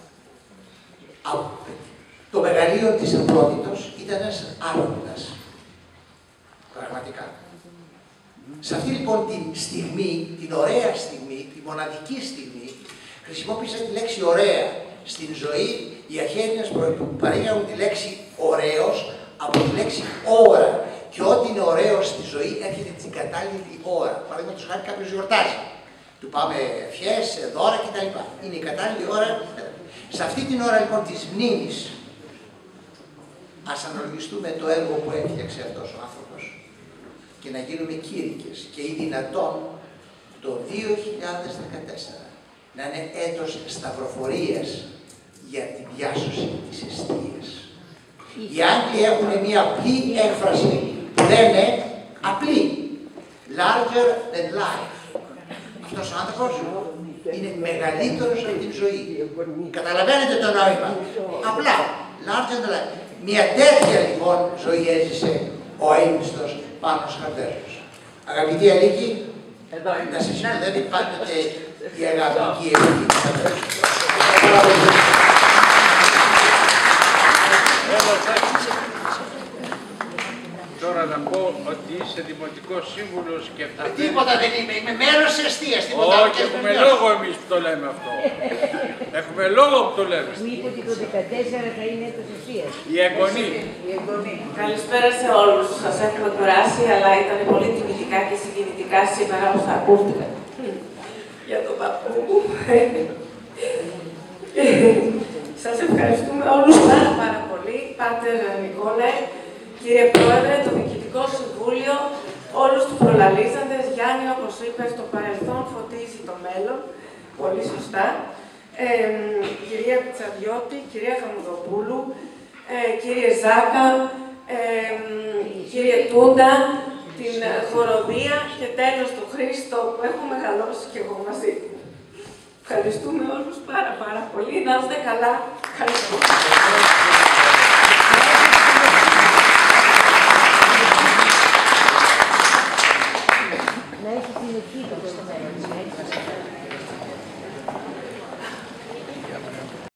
το μεγαλείο της απλότητος, ήταν ένας άρχοντας. Πραγματικά. Σε αυτή λοιπόν την στιγμή, την ωραία στιγμή, τη μοναδική στιγμή, χρησιμοποίησα τη λέξη ωραία. Στην ζωή οι Αχαίρινες παρήγαγαν τη λέξη ωραίος από τη λέξη ώρα. Και ό,τι είναι ωραίο στη ζωή έρχεται την κατάλληλη ώρα. Παραδείγματος χάρη κάποιος γιορτάζει. Του πάμε ευχές, δώρα κτλ. Είναι η κατάλληλη ώρα. Σε αυτή την ώρα λοιπόν της μνήμης, ας αναλογιστούμε το έργο που έφτιαξε αυτός ο άνθρωπος και να γίνουμε κήρυκες και ή δυνατόν το 2014 να είναι έτος σταυροφορίας για τη διάσωση της εστίας. Οι Άγγλοι έχουν μια απλή έκφραση που λένε απλή. Larger than life. Αυτός ο άνθρωπος είναι μεγαλύτερος από την ζωή. Καταλαβαίνετε το νόημα. Απλά. Larger than life. Μια τέτοια λοιπόν ζωή έζησε ο αείμνηστος Πάνος Χαλδέζος. Αγαπητοί αλήκοι, να σας συνοδεύει πάντοτε η αγαπητική Ελίκη Χαλδέζου. Τώρα να πω ότι είσαι δημοτικός σύμβουλος και αυτά. Τίποτα δεν είμαι μέρος της εστίας. Όχι, έχουμε λόγο εμείς που το λέμε αυτό. Έχουμε λόγο που το λέμε. Μου είπε ότι το 14 θα είναι έτος εστίας. Η εγγονή. Καλησπέρα σε όλους. Σας έχουμε κουράσει, αλλά ήταν πολύ τιμητικά και συγκινητικά σήμερα όσα ακούστηκαν. Για τον παππού μου. Σας ευχαριστούμε όλους πάρα πολύ. Πάτερ Νικόλαε, κύριε Πρόεδρε, το Διοικητικό Συμβούλιο, όλους τους προλαλήσαντες, Γιάννη, όπως είπες, το παρελθόν φωτίζει το μέλλον, πολύ σωστά. Κυρία Πιτσαδιώτη, κυρία Χαμουδοπούλου, κύριε Ζάκα, κύριε Τούντα, την χοροδία και τέλος τον Χρήστο που έχω μεγαλώσει και εγώ μαζί. Ευχαριστούμε όλους πάρα πολύ. Να είστε καλά. Ευχαριστώ.